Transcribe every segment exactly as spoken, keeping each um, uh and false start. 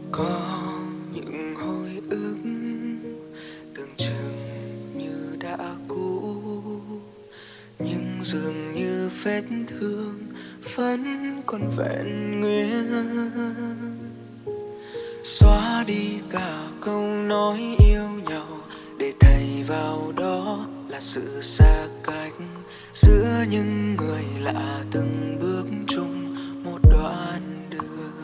Có những hồi ức tưởng chừng như đã cũ, nhưng dường như vết thương vẫn còn vẹn nguyên. Xóa đi cả câu nói yêu nhau, để thay vào đó là sự xa cách giữa những người lạ từng bước chung một đoạn đường.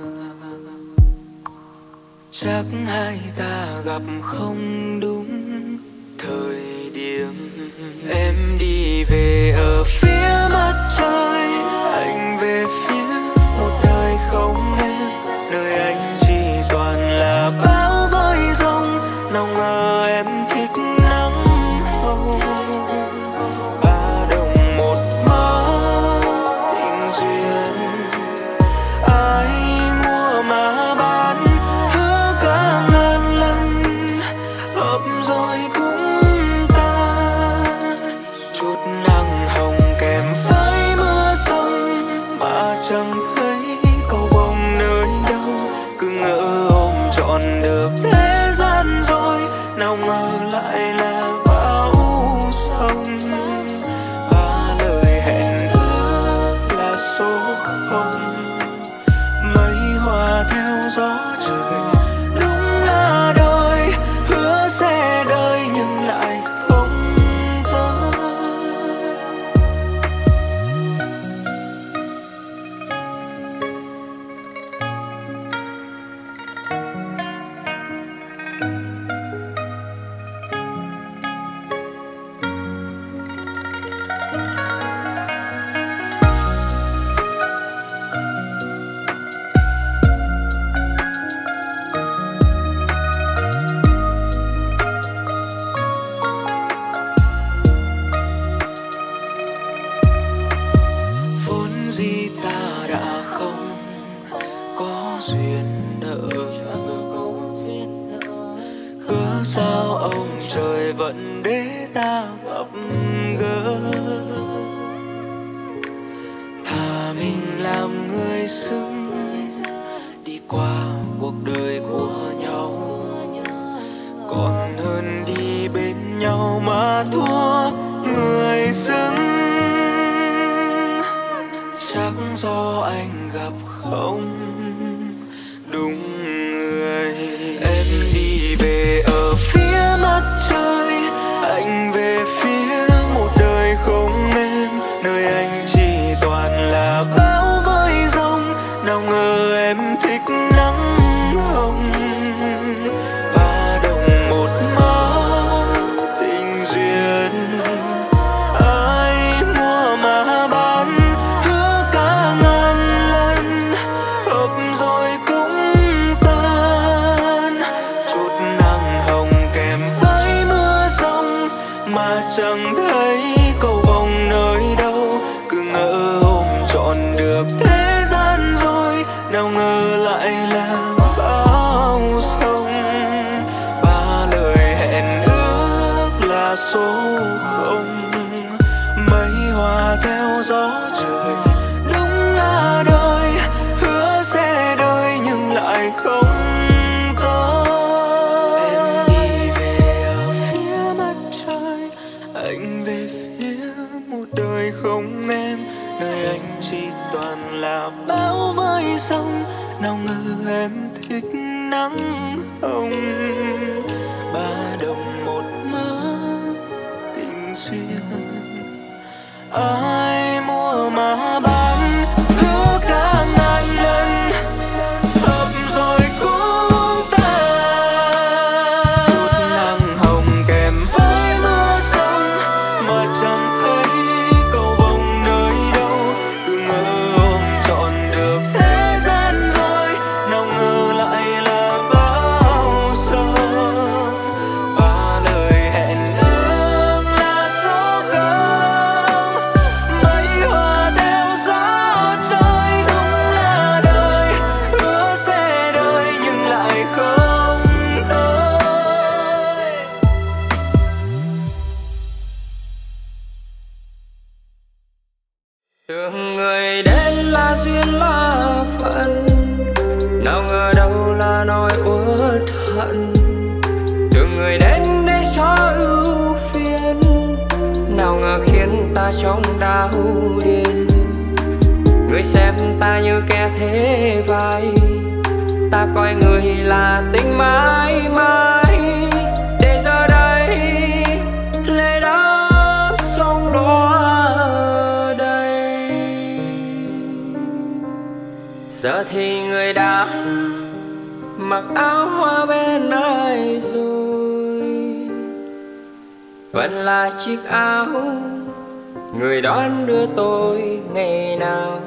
Chắc hai ta gặp không đúng thời điểm. Em đi về ở phía mặt trời, anh về phía một đời không em, nơi anh chỉ toàn là bão với giông. Nào ngờ em thích nắng hồng, ba đồng một mớ tình duyên. Ai mua mà bán hứa cả ngàn lần, hợp rồi cũng tan. Chút nắng hồng kèm với mưa rông, mà chẳng thấy cầu vồng nơi đâu. Cứ ngỡ ôm trọn được thế gian rồi, nào ngờ lại là bão sông. Ba lời hẹn ước là số không, mây hòa theo gió trời. Đúng là đời hứa sẽ đời nhưng lại không tới. Vốn dĩ ta đã không có duyên nợ, cớ sao ông trời vẫn để ta gặp gỡ. Thà mình làm người xứng đi qua cuộc đời của nhau, còn hơn đi bên nhau mà thua người xứng. Chắc do anh gặp không đúng người. Em đi về ở phía mặt trời, anh về phía một đời không em, nơi anh chỉ toàn là bão với giông. Nào ngờ em thích nắng hồng, ba đồng một mớ tình duyên. Ai mua mà bán hứa cả ngàn lần, hợp rồi cũng tan. Chút nắng hồng kèm với mưa rông, mà chẳng thấy cầu vồng nơi đâu. Cứ ngỡ ôm trọn được thế gian rồi, nào ngờ lại là bão sông. Ba lời hẹn ước là số không, mây hòa theo gió trời. Đúng là đời hứa sẽ đời nhưng lại không tới. Em đi về ở phía mặt trời, anh về phía một đời không em, nơi anh chỉ toàn là bão với sông. Nào ngờ em thích nắng hồng, ba đồng một mớ tình duyên. Ai mua mà bán hứa cả ngàn lần, hợp rồi cũng tan. Chút nắng hồng kèm với mưa rông, mà chẳng thấy cầu vồng nơi đâu. Cứ ngỡ ôm trọn được thế gian rồi, nào ngờ lại là bão sông. Ba lời hẹn ước là số không, mây ngờ đâu là nỗi uất hận. Từng người đến để xóa ưu phiền, nào ngờ khiến ta trong đau điên. Người xem ta như kẻ thế vai, ta coi người là tình mãi mãi. Để giờ đây lệ đáp sông đỏ đây. Giờ thì người đã mặc áo hoa bên ai rồi, vẫn là chiếc áo người đón đưa tôi ngày nào.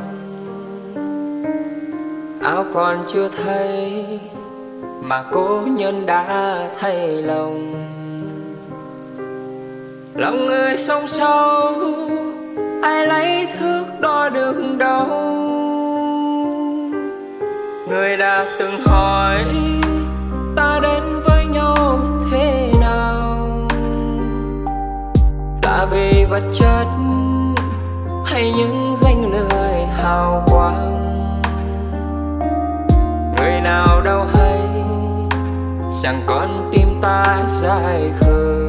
Áo còn chưa thấy mà cố nhân đã thay lòng. Lòng người sông sâu ai lấy thước đo được đâu. Người đã từng hỏi ta đến với nhau thế nào, là vì vật chất hay những danh lời hào quang. Người nào đâu hay rằng con tim ta dại khờ,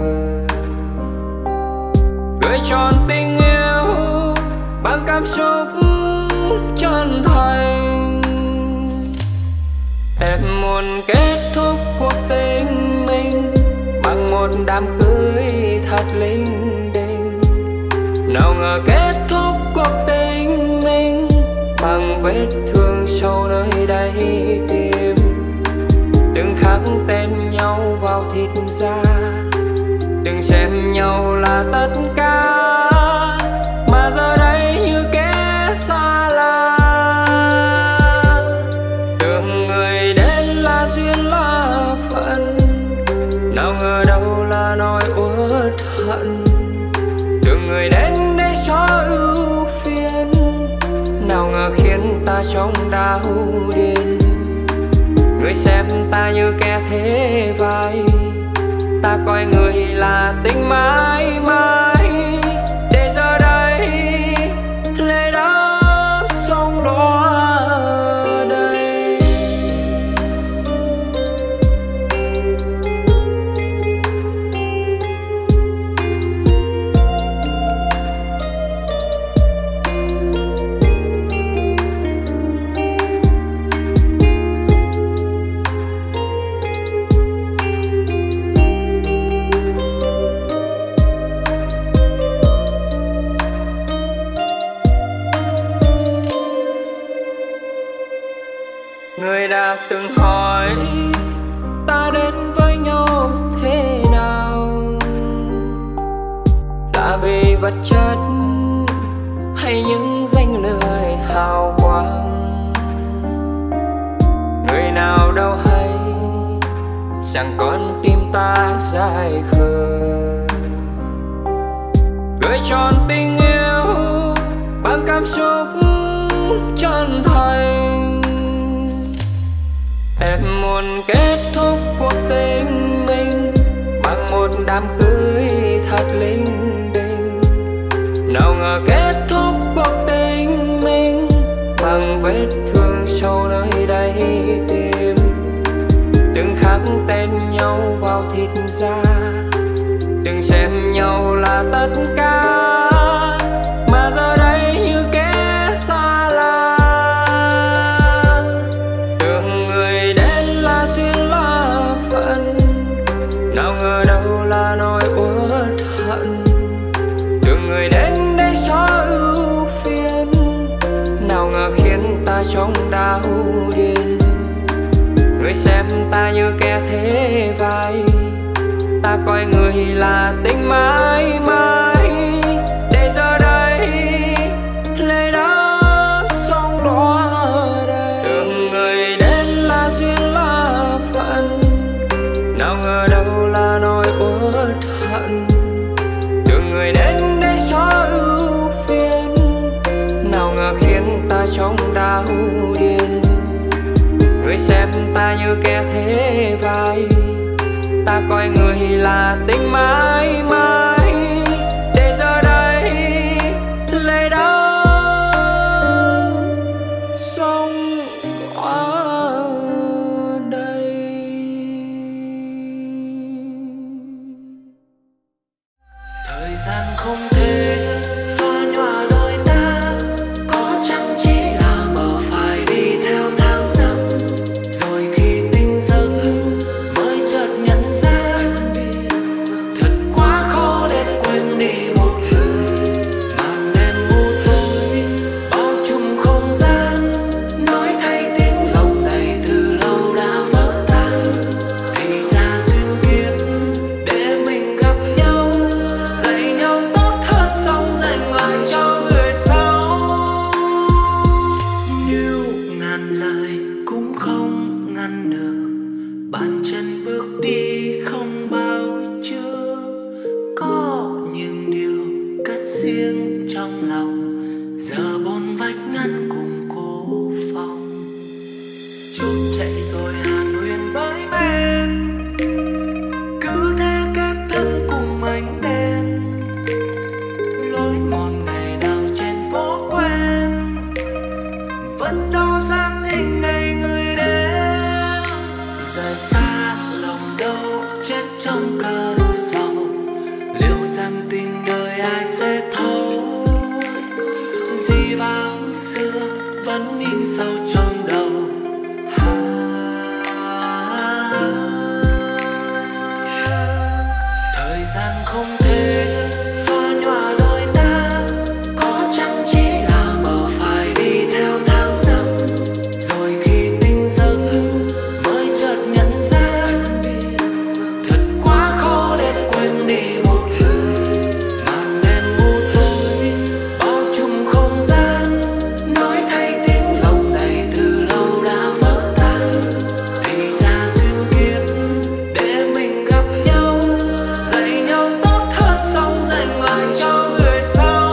gửi tròn tình yêu bằng cảm xúc chân thành. Em muốn kết thúc cuộc tình mình bằng một đám cưới thật linh đình. Nào ngờ kết thúc cuộc tình mình bằng vết thương sâu nơi đáy tim. Từng khắc tên nhau vào thịt da, từng xem nhau là tất cả, mà giờ đây như kẻ xa lạ. Tưởng người đến là duyên là phận, nào ngờ đâu là nỗi uất hận. Tưởng người đến để xóa ưu phiền, nào ngờ khiến ta trong đau điên. Người xem ta như kẻ thế vai, ta coi người là tình mãi mãi. Để giờ đây lệ đáp sông đỏ đây. Người đã từng hỏi ta đến với nhau thế nào, là vì vật chất hay những danh lời hào quang. Người nào đâu hay rằng con tim ta dại khờ, gửi tròn tình yêu bằng cảm xúc chân thành. Em muốn kết thúc cuộc tình mình bằng một đám cưới thật linh đình. Nào ngờ kết thúc cuộc tình mình bằng vết thương sâu nơi đáy tim. Từng khắc tên nhau vào thịt da, từng xem nhau là tất cả, mà giờ đây như kẻ xa lạ. Nào ngờ đâu là nỗi uất hận. Từng người đến để xóa ưu phiền, nào ngờ khiến ta trong đau điên. Người xem ta như kẻ thế vai, ta coi người là tình mãi mãi. Để giờ đây lệ đáp sông đỏ đây. Từng người đến là duyên là phận, nào ngờ đâu là nỗi uất hận. Từng người đến để xóa ưu phiền, nào ngờ khiến ta trong đau điên. Người xem ta như kẻ thế vai, ta coi người là tình mãi mãi. Để giờ đây lệ đáp sông qua ngăn được bàn chân bước đi không bao trước. Có những điều cất riêng trong lòng, giờ bốn vách ngăn cùng cô phòng. Chốt chạy rồi hàn huyền với men, cứ thế kết thân cùng ánh đèn. Lối mòn ngày nào trên phố quen, vẫn đo dáng hình ngày người đến. Rời xa lòng đâu chết trong cơn sầu, liệu rằng tình đời ai sẽ thấu. Dĩ vãng xưa vẫn in sâu trong đầu. Thời gian không thể xóa nhòa đôi ta, có chăng chỉ là mơ phải đi theo tháng năm. Rồi khi tỉnh giấc mới chợt nhận ra, thật quá khó để quên đi một người. Màn đêm u tối bao trùm không gian, nói thay tiếng lòng này từ lâu đã vỡ tan. Thì ra duyên kiếp để mình gặp nhau, dạy nhau tốt hơn xong dành lại cho người sau.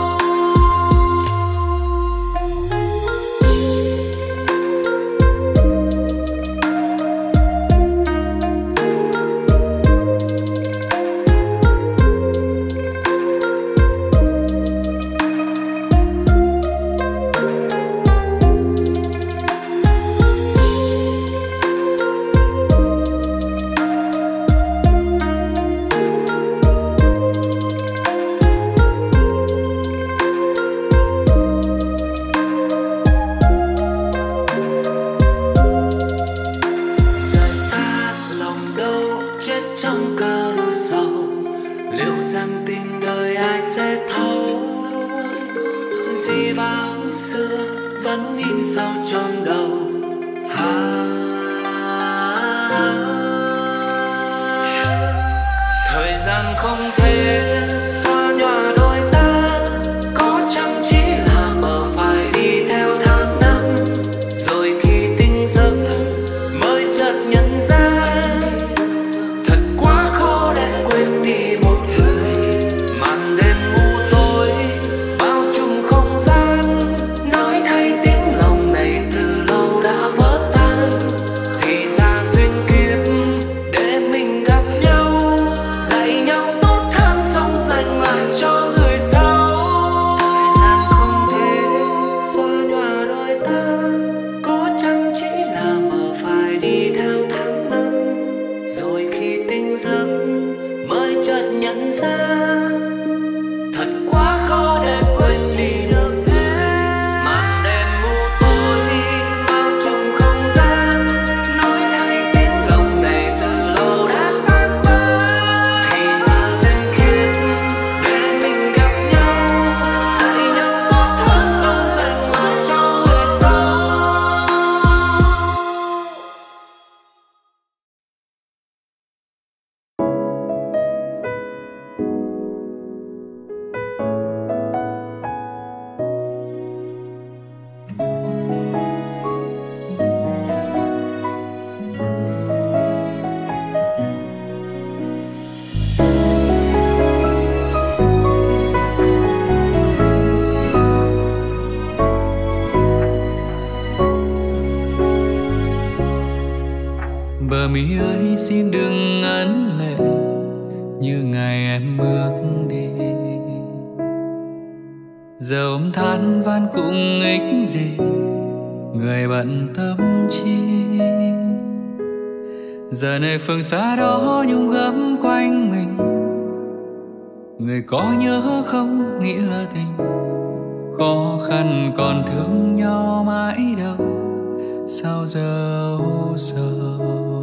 Rời xa lòng đâu chết trong cơn sầu, liệu rằng tình đời ai sẽ thấu. Dĩ vãng xưa vẫn in sâu trong đầu. À, thời gian không thể xóa nhòa đôi ta, có chăng chỉ là mơ phải đi theo tháng năm. Rồi khi tỉnh giấc mới chợt nhận ra, thật quá khó để quên đi một người. Màn đêm u tối bao trùm không gian, nói thay tiếng lòng này từ lâu đã vỡ tan. Thì ra duyên kiếp để mình gặp nhau, dạy nhau tốt hơn xong dành lại cho người sau. Thời gian không thể xóa nhòa đôi ta, có chăng chỉ là mơ phải đi theo tháng năm. Rồi khi tỉnh giấc mới chợt nhận ra, thật quá khó để quên đi được hết. Màn đêm u tối bao trùm không gian, nói thay tiếng lòng này từ lâu đã tan biến. Thì ra duyên kiếp để mình gặp nhau, dạy nhau tốt hơn xong dành lại cho người sau. Bờ mi ơi xin đừng ấn lệ như ngày em bước đi. Giờ ôm than van cũng ích gì, người bận tâm chi. Giờ này phương xa đó nhung gấm quanh mình, người có nhớ không nghĩa tình. Khó khăn còn thương nhau mãi đâu, sao giờ u sầu.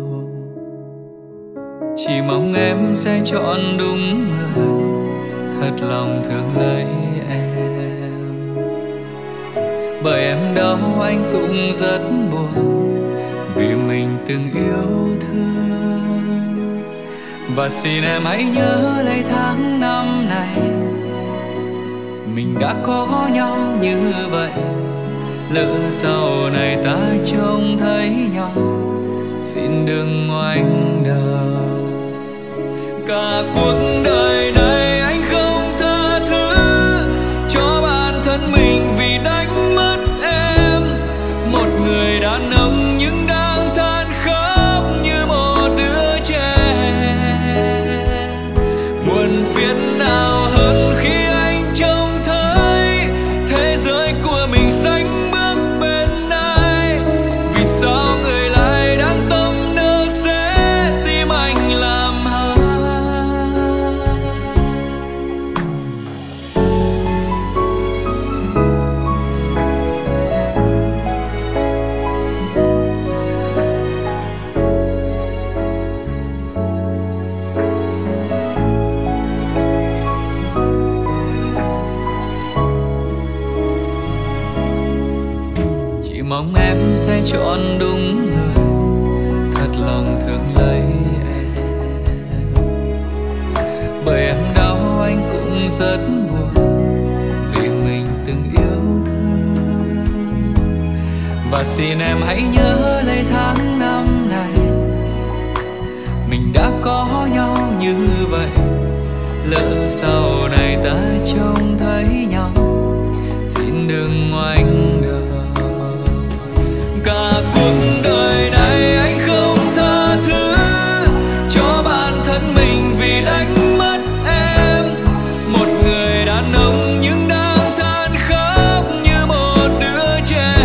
Chỉ mong em sẽ chọn đúng người, thật lòng thương lấy em. Bởi em đau anh cũng rất buồn, vì mình từng yêu thương. Và xin em hãy nhớ lấy tháng năm này, mình đã có nhau như vậy. Lỡ sau này ta trông thấy nhau, xin đừng ngoảnh đầu. Cả cuộc đời này anh không tha thứ cho bản thân mình vì đánh mất em, một người đàn ông nhưng đang than khóc như một đứa trẻ. Buồn phiền nào hơn khi anh trông thấy thế giới của mình sánh bước bên ai. Vì sao người lại đang tâm nỡ sẽ tim anh làm hại. Chỉ mong em sẽ chọn đúng người, thật lòng thương lấy em. Bởi em đau anh cũng rất buồn vì mình từng yêu thương. Và xin em hãy nhớ lấy tháng năm này mình đã có nhau như vậy. Lỡ sau này ta trông thấy nhau, xin đừng ngoảnh đầu. Cả cuộc đời này anh không tha thứ cho bản thân mình vì đánh mất em, một người đàn ông nhưng đang than khóc như một đứa trẻ.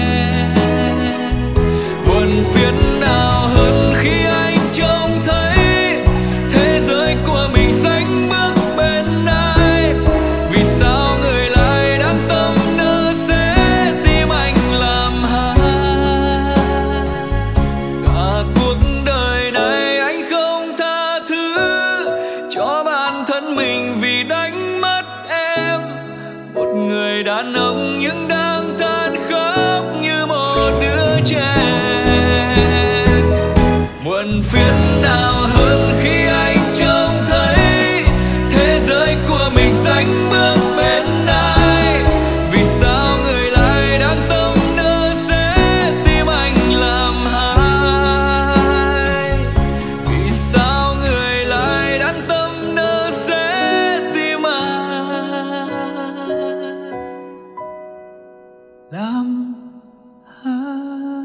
Buồn phiền nào hơn khi anh trông thấy thế giới của mình sánh bước bên ai. Vì sao người lại đang tâm nỡ sẽ tim anh làm hại. Cả cuộc đời này anh không tha thứ cho bản thân mình vì đánh mất em, một người đàn ông nhưng đang than khóc như một đứa trẻ. Muộn phiền nào hơn khi anh trông thấy thế giới của mình sánh bước bên ai. Vì sao người lại đang tâm nỡ sẽ tim anh làm hại. Vì sao người lại đang tâm nỡ sẽ tim anh làm hại.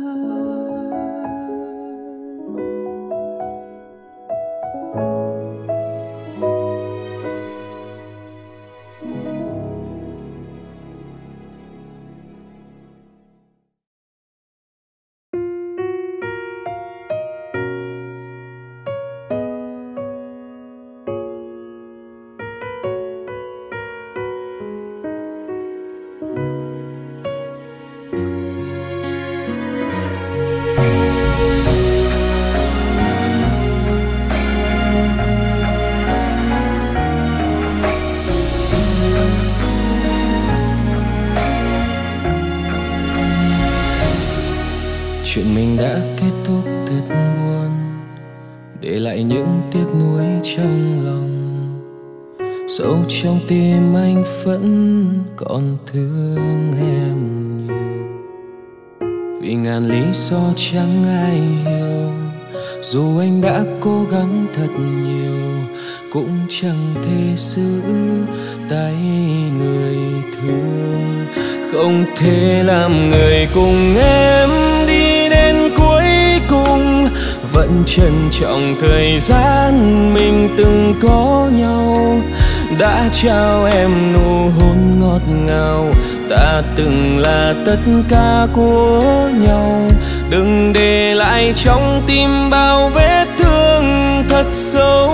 Chuyện mình đã kết thúc thật buồn, để lại những tiếc nuối trong lòng. Sâu trong tim anh vẫn còn thương em nhiều, vì ngàn lý do chẳng ai hiểu. Dù anh đã cố gắng thật nhiều, cũng chẳng thể giữ tay người thương. Không thể làm người cùng em đi đến cuối cùng, vẫn trân trọng thời gian mình từng có nhau. Đã trao em nụ hôn ngọt ngào, ta từng là tất cả của nhau. Đừng để lại trong tim bao vết thương thật sâu.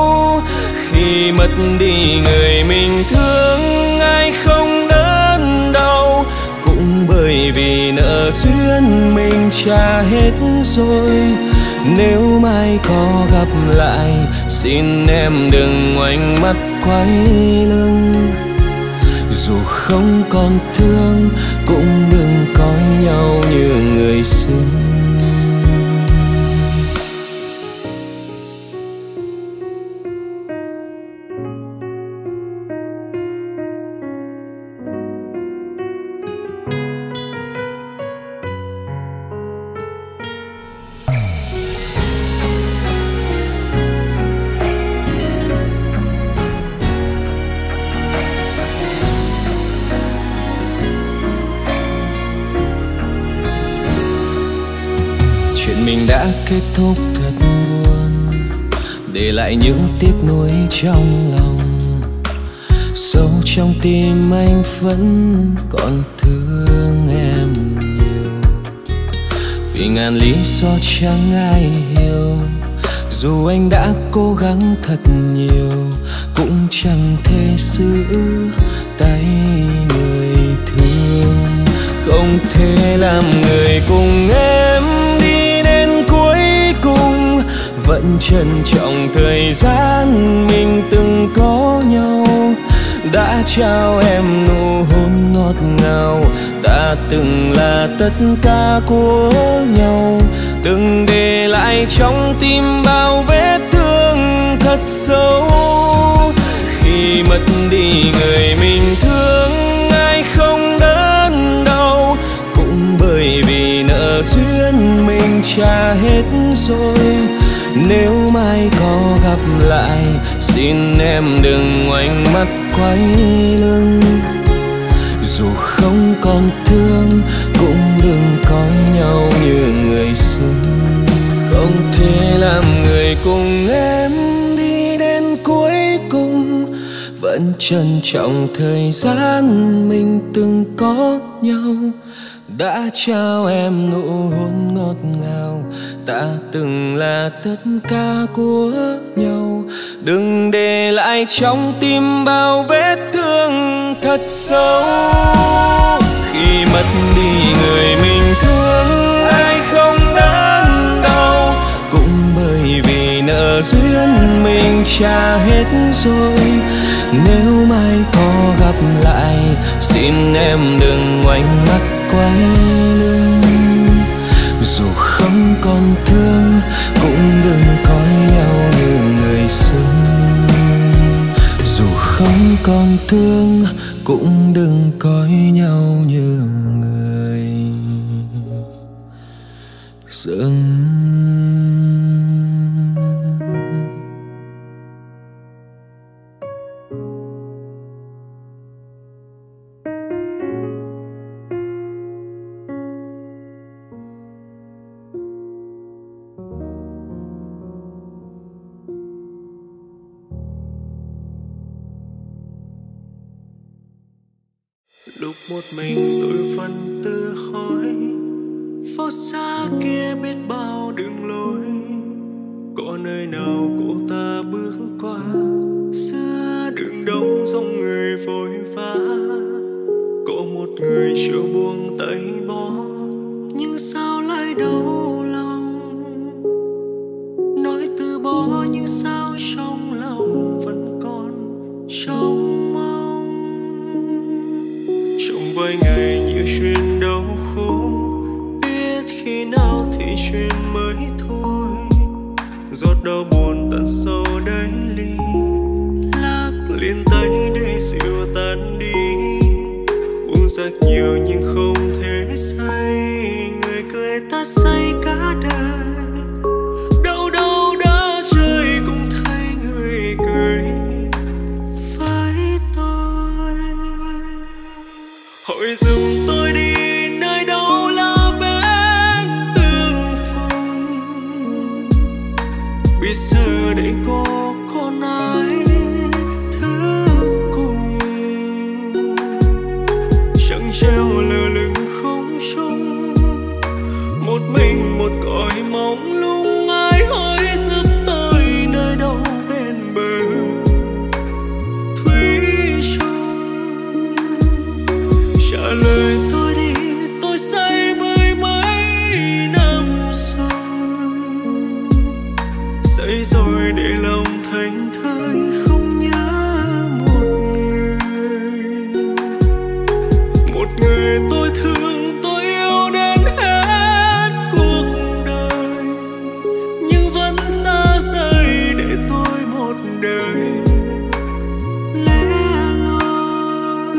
Khi mất đi người mình thương, ai không đớn đau, cũng bởi vì nợ duyên mình trả hết rồi. Nếu mai có gặp lại, xin em đừng ngoảnh mắt quay lưng. Dù không còn thương, cũng đừng coi nhau như người xưa. mình đã kết thúc thật buồn, để lại những tiếc nuối trong lòng. Sâu trong tim anh vẫn còn thương em nhiều, vì ngàn lý do chẳng ai hiểu. Dù anh đã cố gắng thật nhiều, cũng chẳng thể giữ tay người thương. Không thể làm người cùng em đi đến cuối cùng, vẫn trân trọng thời gian mình từng có nhau. Đã trao em nụ hôn ngọt ngào, ta từng là tất cả của nhau. Đừng để lại trong tim bao vết thương thật sâu. Khi mất đi người mình thương, ai không đớn đau, cũng bởi vì nợ duyên mình trả hết rồi. Nếu mai có gặp lại, xin em đừng ngoảnh mắt quay lưng. Dù không còn thương, cũng đừng coi nhau như người xưa. Không thể làm người cùng em đi đến cuối cùng, vẫn trân trọng thời gian mình từng có nhau. Đã trao em nụ hôn ngọt ngào, ta từng là tất cả của nhau. Đừng để lại trong tim bao vết thương thật sâu. Khi mất đi người mình thương, ai không đớn đau, cũng bởi vì nợ duyên mình trả hết rồi. Nếu mai có gặp lại, xin em đừng ngoảnh mắt quay lưng. Dù không còn thương, cũng đừng coi nhau như người xưa. Dù không còn thương, cũng đừng coi nhau như người xưa. Lúc một mình tôi vẫn tự hỏi, phố xa kia biết bao đường lối, có nơi nào cô ta bước qua giữa đường đông dòng người vội vã. Có một người chưa buông tay bỏ, nhưng sao lại đau lòng, nói từ bỏ nhưng sao trong lòng vẫn còn trông mong. Trong vài ngày như chuyện đau khổ, biết khi nào thì chuyện mới thôi. Giọt đau buồn tận sâu đáy ly, lắc liền tay để dịu tan đi. Uống rất nhiều nhưng không thể say, người cười ta say cả đời. Đâu đâu đã rơi cũng thấy người cười với tôi. Hỏi dùm tôi đi, nơi đâu là bên tương phùng. Biết giờ để cô còn ai thứ cùng. Chẳng treo lơ lửng không trung, một mình một cõi mong lung. Ai hỏi giúp tôi nơi đâu bên bờ thủy chung. Trả lời tôi đi, tôi say mười mấy năm rồi. Say rồi để lòng thành thơi, không nhớ một người. Một người tôi thương, tôi yêu đến hết cuộc đời, nhưng vẫn xa rời để tôi một đời lẻ loi.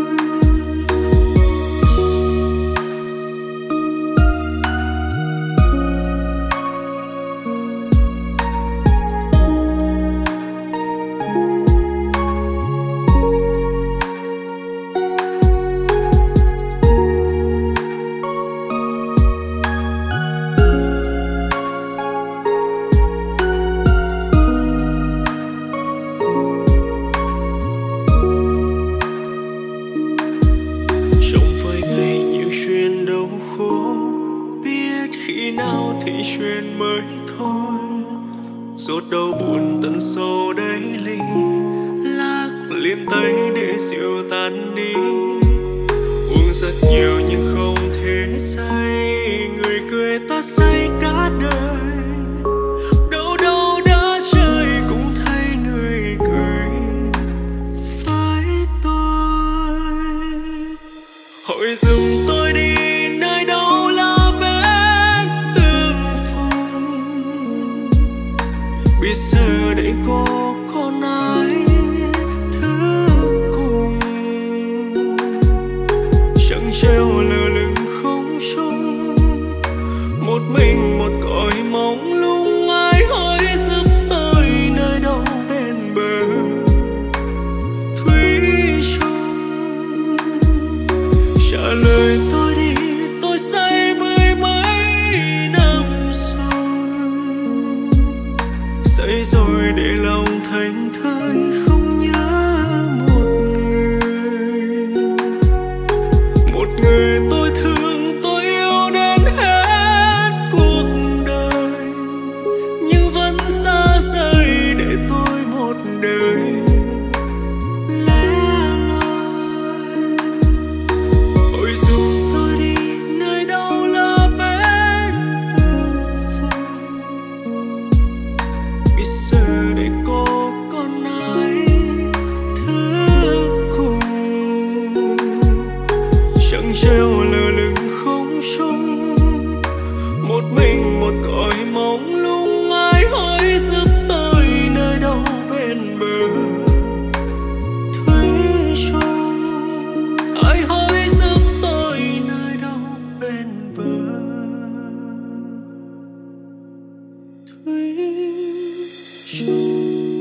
thôi. Rốt đau buồn tận sâu đáy ly, lắc liền tay để dịu tan đi. Uống rất nhiều nhưng không thể say, người cười ta say cả đời. Đâu đâu đã chơi cũng thấy người cười với tôi. Hỏi dùm tôi đi, nơi đâu là bên tương phùng. Biết giờ đây có con ai thứ cùng. Chẳng treo lơ lửng không trung, một mình một cõi mong lung. Ai hỏi giúp tôi nơi đâu bên bờ thủy chung. Trả lời tôi đi, tôi say mười mấy năm rồi. Say rồi để lòng thành thơi không nhớ một người. Một người tôi thương, tôi yêu đến hết cuộc đời, nhưng vẫn xa rời để tôi một đời lẻ loi. Hỏi dùm tôi đi, nơi đâu là bên tương phùng. Biết giờ để có con ai thứ cùng. Chẳng treo lơ lửng không trung, một mình một cõi mong lung. Ai hỏi giúp tôi nơi đâu bên bờ thủy chung. Ai hỏi giúp tôi nơi đâu bên bờ thủy chung.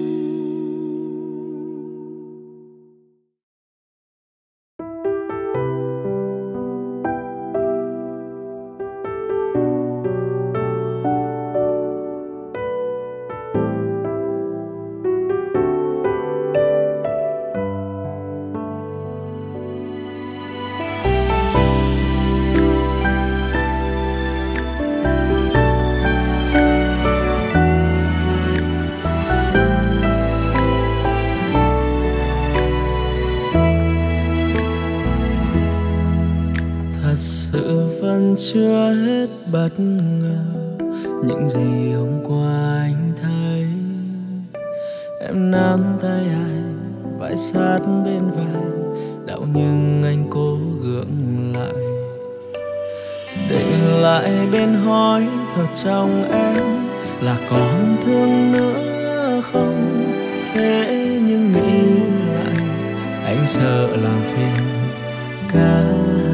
Thật sự vẫn chưa hết bất ngờ những gì hôm qua anh thấy. Em nắm tay anh, vai sát bên vai, đau nhưng anh cố gượng lại. Định lại bên hỏi thật trong em là còn thương nữa không. Thế nhưng nghĩ lại anh sợ làm phiền cả.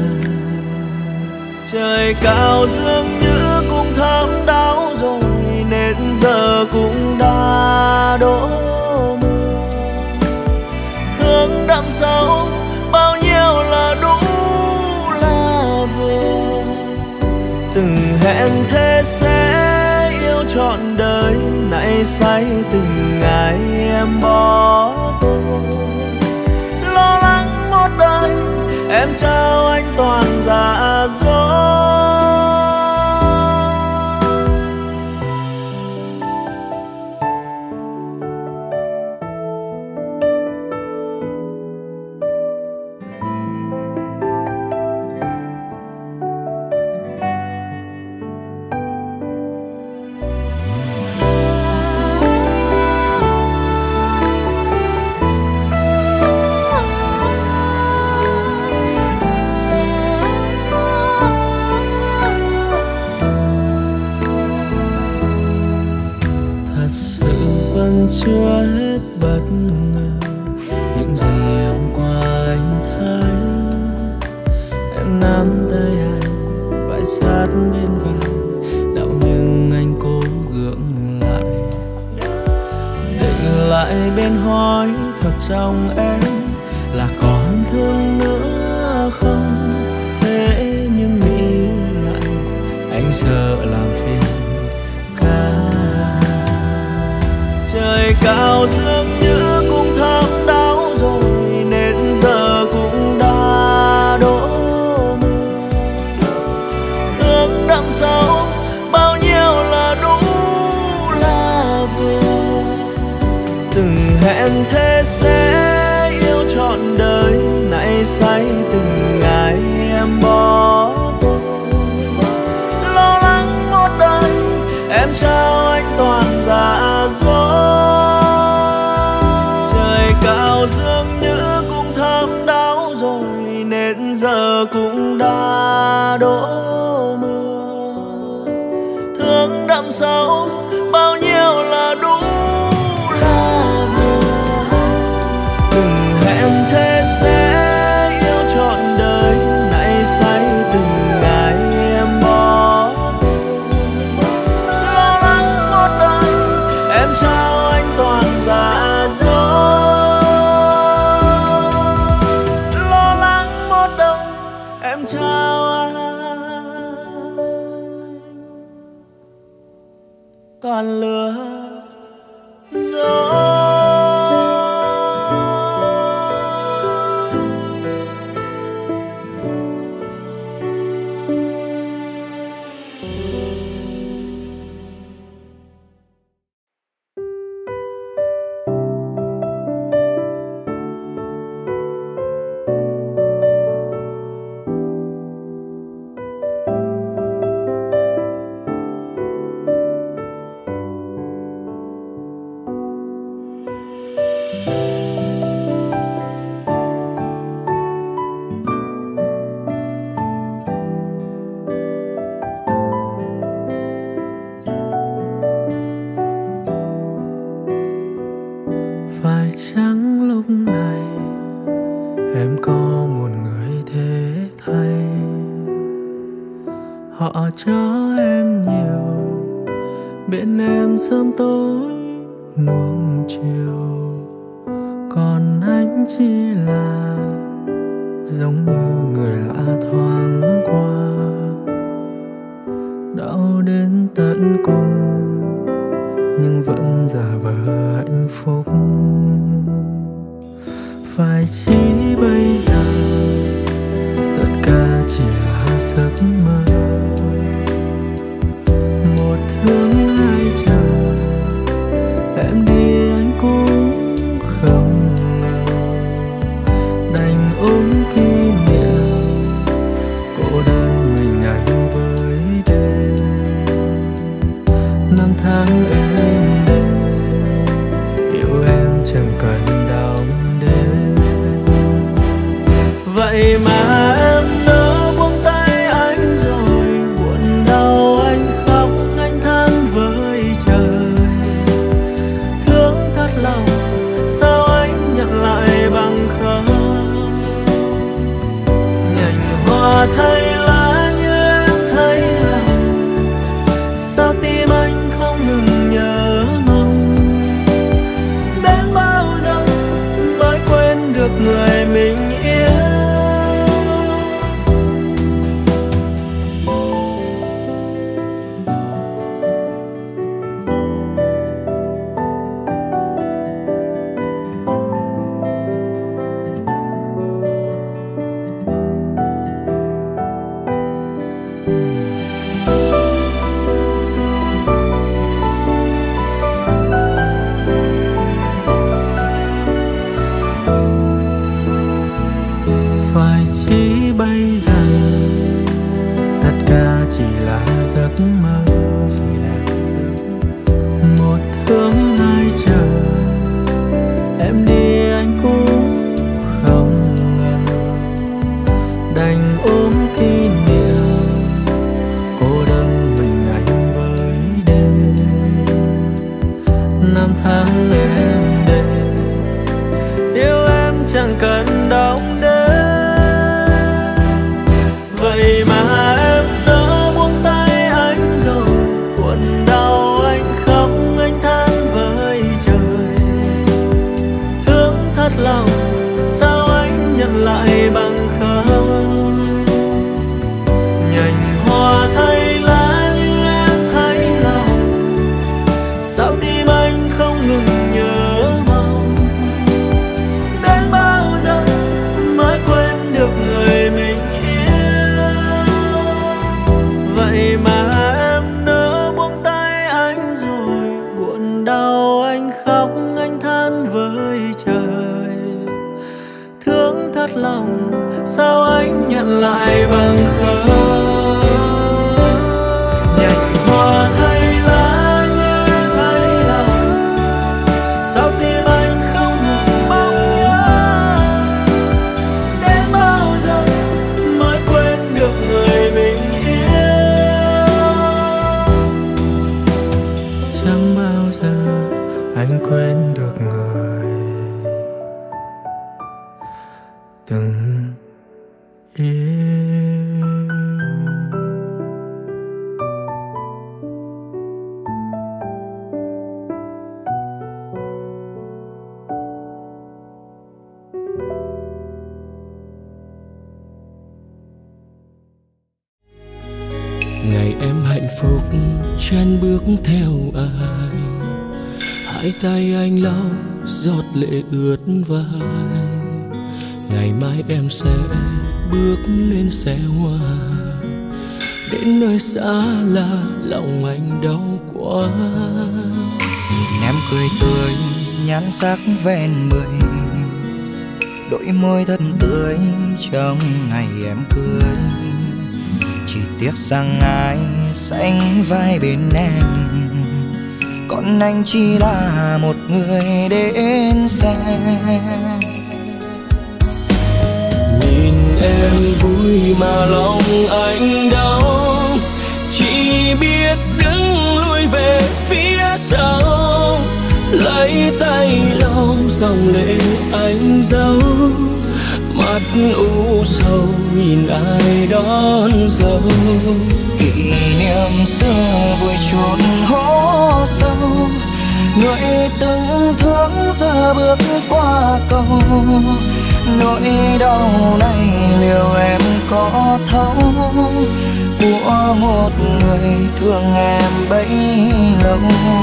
Trời cao dường như cũng thấm đau rồi, nên giờ cũng đã đổ mưa. Thương đậm sâu bao nhiêu là đủ là vừa. Từng hẹn thế sẽ yêu trọn đời, nay say từng ngày em bỏ tôi. Lo lắng một đời em trao anh toàn dạ dối. Chưa hết bất ngờ những gì hôm qua anh thấy. Em nắm tay anh, vai sát bên vai, đau nhưng anh cố gượng lại. Định lại bên hỏi thật trong em là còn thương nữa không. Thế nhưng nghĩ lại anh sợ làm phiền cả. Trời cao dường như cũng thấm đau rồi, nên giờ cũng đã đổ mưa. Thương đậm sâu bao nhiêu là đủ hẹn thế sẽ yêu trọn đời, nay say từng ngày em bỏ tôi. Lo lắng một đời em trao anh toàn dạ dối. Trời cao dường như cũng thấm đau rồi, nên giờ cũng đã đổ mưa. Thương đậm sâu bao nhiêu là đủ là vừa. Từng hẹn thế sẽ yêu trọn đời, nay say từng ngày em bỏ tôi. Lo lắng một đời em trao anh toàn dạ dối. Lo lắng một đời em trao anh toàn lừa dối. Phải chăng lúc này em có một người thế thay, họ cho em nhiều, bên em sớm tối nuông chiều, còn anh chỉ là giống như người lạ thoáng qua. Đau đến tận cùng nhưng vẫn giả vờ hạnh phúc. Phải chỉ bây giờ tất cả chỉ là giấc mơ, một thương hai chờ, em đi anh cũng không ngờ, đành ôm kỷ niệm cô đơn mình anh với đêm. Năm tháng êm đềm yêu em chẳng cần đong đếm. Vậy mà em nỡ buông tay anh rồi, buồn đau anh khóc anh than với trời. Thương thật lòng sao anh nhận lại bằng không. Nhành hoa thay lá như em thấy lòng, sao tim anh không ngừng nhớ mong. Đến bao giờ mới quên được người mình yêu. Phải chỉ bây giờ tất cả chỉ là giấc mơ, một thương hai chờ, em đi anh cũng không ngờ, đành ôm kỷ niệm cô đơn mình anh với đêm. Năm tháng êm đềm yêu em chẳng cần đong đếm. Vậy mà em nỡ buông tay anh rồi, buồn đau anh khóc anh than với trời. Thương thật lòng sao anh nhận lại bằng không. Nhành hoa thay lá như em thấy lòng, sao tim anh không ngừng nhớ mong. Đến bao giờ lòng, sao anh nhận lại bằng không? Nhành hoa thay lá như thay lòng, sao tim anh không ngừng mong nhớ? Đến bao giờ mới quên được người mình yêu? Chẳng bao giờ anh quên được người từng yêu. Ngày em hạnh phúc chân bước theo ai, hai tay anh lau giọt lệ ướt vai. Ngày mai em sẽ bước lên xe hoa, đến nơi xa lạ lòng anh đau quá. Nhìn em cười tươi nhan sắc ven mười, đôi môi thật tươi trong ngày em cưới. Chỉ tiếc rằng ai sánh vai bên em, còn anh chỉ là một người đến xem. Nhìn em vui mà lòng anh đau, chỉ biết đứng lui về phía sau, lấy tay lau dòng lệ anh giấu. Mắt u sầu nhìn ai đón dâu, kỷ niệm xưa vui chốn hố sâu. Người từng thương giờ bước qua cầu, nỗi đau này liệu em có thấu? Của một người thương em bấy lâu.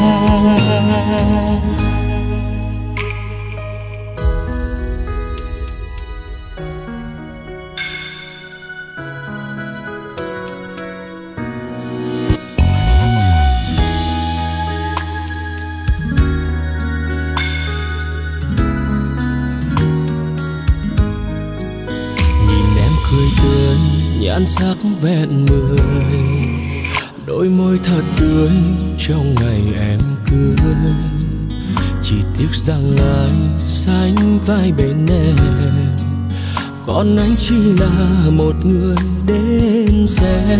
nhan sắc vẹn mười, đôi môi thật tươi trong ngày em cưới. Chỉ tiếc rằng ai sánh vai bên em, còn anh chỉ là một người đến xem.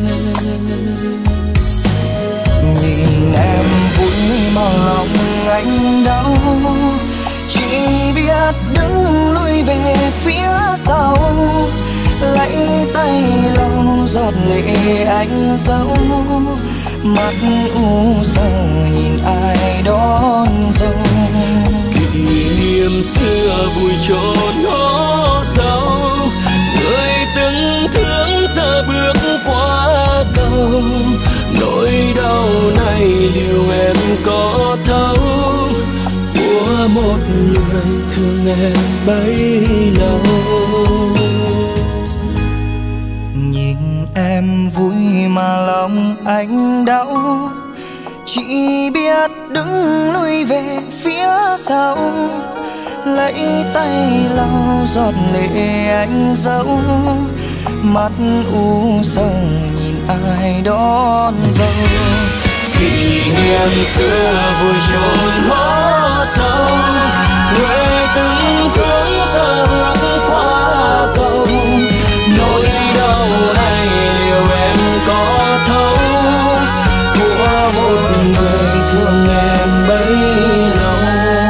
Nhìn em vui mà lòng anh đau, chỉ biết đứng lui về phía sau, lấy tay lau giọt lệ anh giấu. Mắt u sầu nhìn ai đón dâu, kỷ niệm xưa vui trốn hố sâu. Người từng thương giờ bước qua cầu, nỗi đau này liệu em có thấu? Của một người thương em bấy lâu. Nhìn em vui mà lòng anh đau, chỉ biết đứng lui về phía sau, lấy tay lau giọt lệ anh giấu. Mắt u sầu nhìn ai đón dâu, kỷ niệm xưa vui trốn hố sâu. Người từng thương giờ bước qua cầu, nỗi đau này liệu em có thấu? Của một người thương em bấy lâu,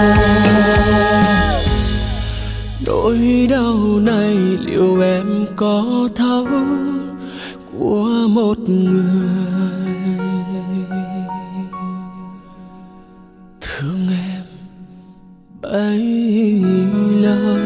nỗi đau này liệu em có thấu? Của một người thương em bấy lâu.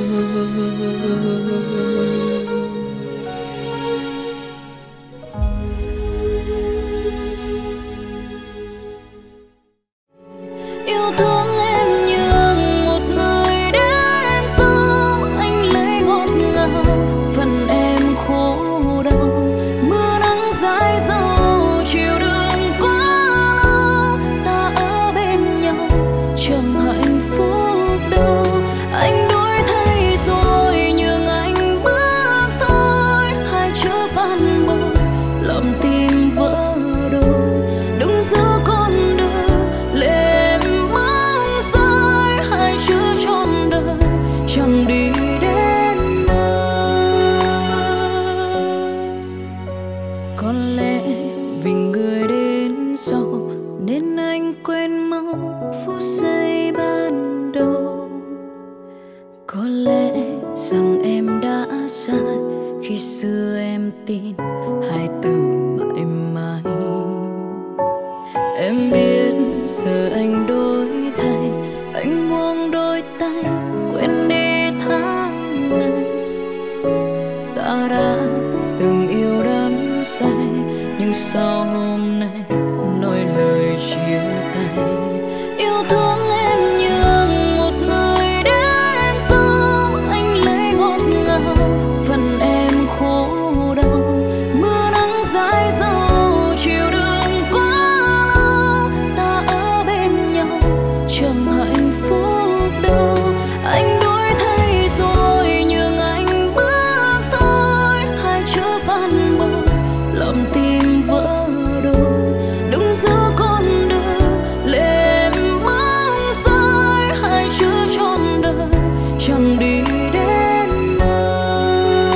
Yêu thương em như một người đến sau, anh lấy ngọt ngào phần em khổ đau. Mưa nắng dãi dầu chiều đường quá lâu, ta ở bên nhau chẳng hạnh phúc đâu. Anh đổi thay rồi nhưng quên mau phút giây ban đầu. Có lẽ rằng em đã sai khi xưa em tin hai từ mãi mãi. Em biết giờ anh đổi thay, anh buông đôi tay quên đi tháng ngày ta đã từng yêu đắm say. Nhưng sao hôm nay nói lời chia tay? Yêu thương em như một người đến sau, anh lấy ngọt ngào phần em khổ đau. Mưa nắng dãi dầu chiều đường quá lâu, ta ở bên nhau chẳng hạnh phúc đâu. Anh đổi thay rồi nhường anh bước thôi, hai chữ phản bội làm tim vỡ đôi. Đừng giữ con đường lệ em bóng rơi, hai chữ trọn đời chẳng đi đến nơi.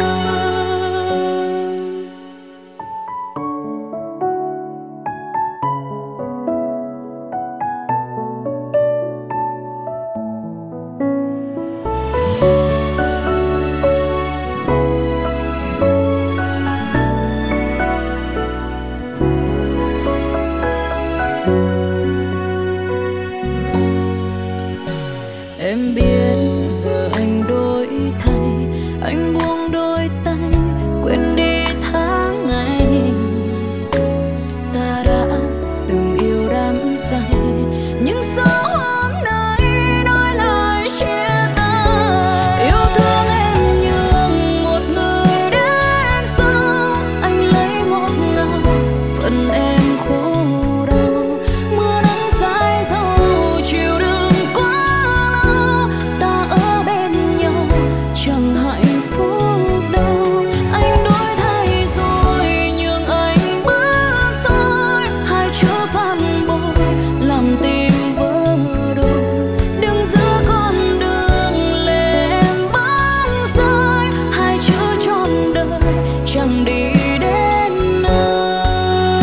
Em biết giờ anh đổi thay, anh buông đôi tay quên đi tháng ngày ta đã từng yêu đắm say. Nhưng sao hôm nay nói lời chia tay? Yêu thương em như một người đến sau, anh lấy ngọt ngào phần em khổ đau. Mưa nắng dãi dầu chiều đường quá lâu, ta ở bên nhau chẳng hạnh phúc đâu. Anh đổi thay rồi nhường anh bước thôi, hai chữ phản bội làm tim vỡ đôi. Đừng giữ con đường lệ em bóng rơi, hai chữ trọn đời chẳng đi đến nơi.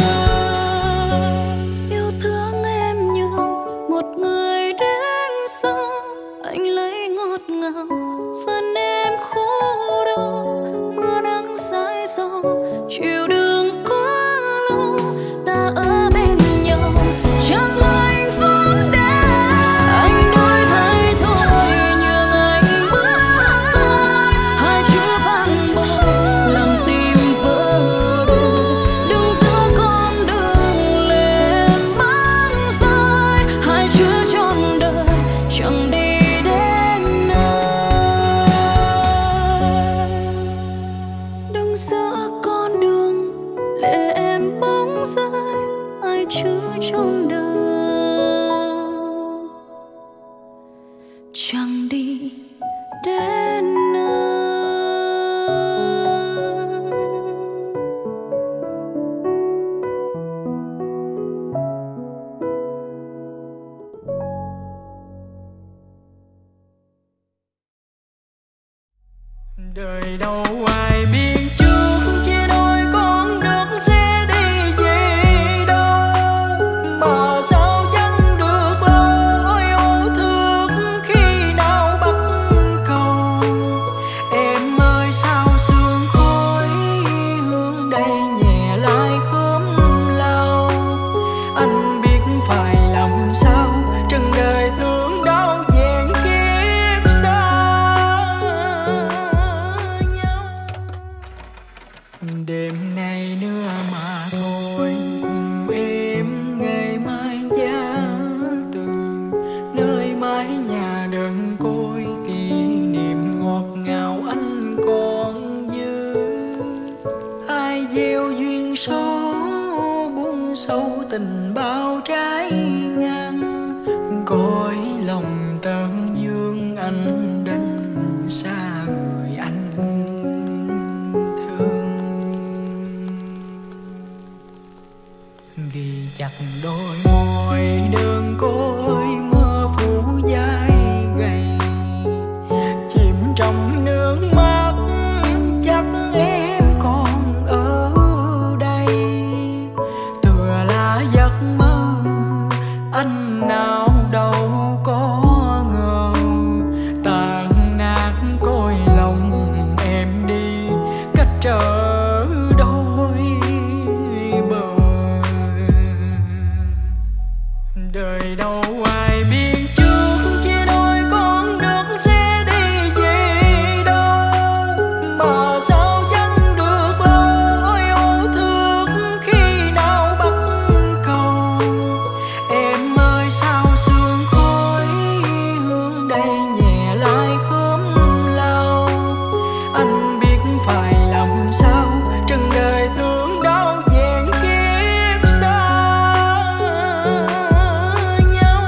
Yêu thương em như một người đến sau, anh lấy ngọt ngào phần em khổ đau. Mưa nắng dãi dầu chiều đường quá lâu, ta ở bên nhau chẳng hạnh phúc đâu. Anh đổi thay rồi nhường anh bước thôi, hai chữ phản bội làm tim vỡ đôi. Đừng giữ con đường lệ em bóng rơi, hai chữ trọn đời chẳng đi đến nơi. Đừng giữ con đường lệ em bóng rơi, hai chữ trọn đời chẳng đi đến nơi. Đời đâu ai biết trước, chia đôi con đường sẽ đi về đâu. Mà sao chẳng được lâu yêu thương khi nào bắt cầu. Em ơi sao sương khói hương đây nhẹ lại khóm lau. Anh biết phải làm sao, trần đời thương đau vẹn kiếp xa nhau. anh nào đâu có ngờ tàn nát cõi lòng em đi cách trở đôi bờ. Đời đâu ai biết trước chia đôi con đường sẽ đi về đâu, mà sao chẳng được lâu ôi ô thương khi nào bắt cầu. Em ơi sao sương khói hương đây nhẹ lại khóm lau, anh biết phải làm sao trần đời thương đau vẹn kiếp xa nhau.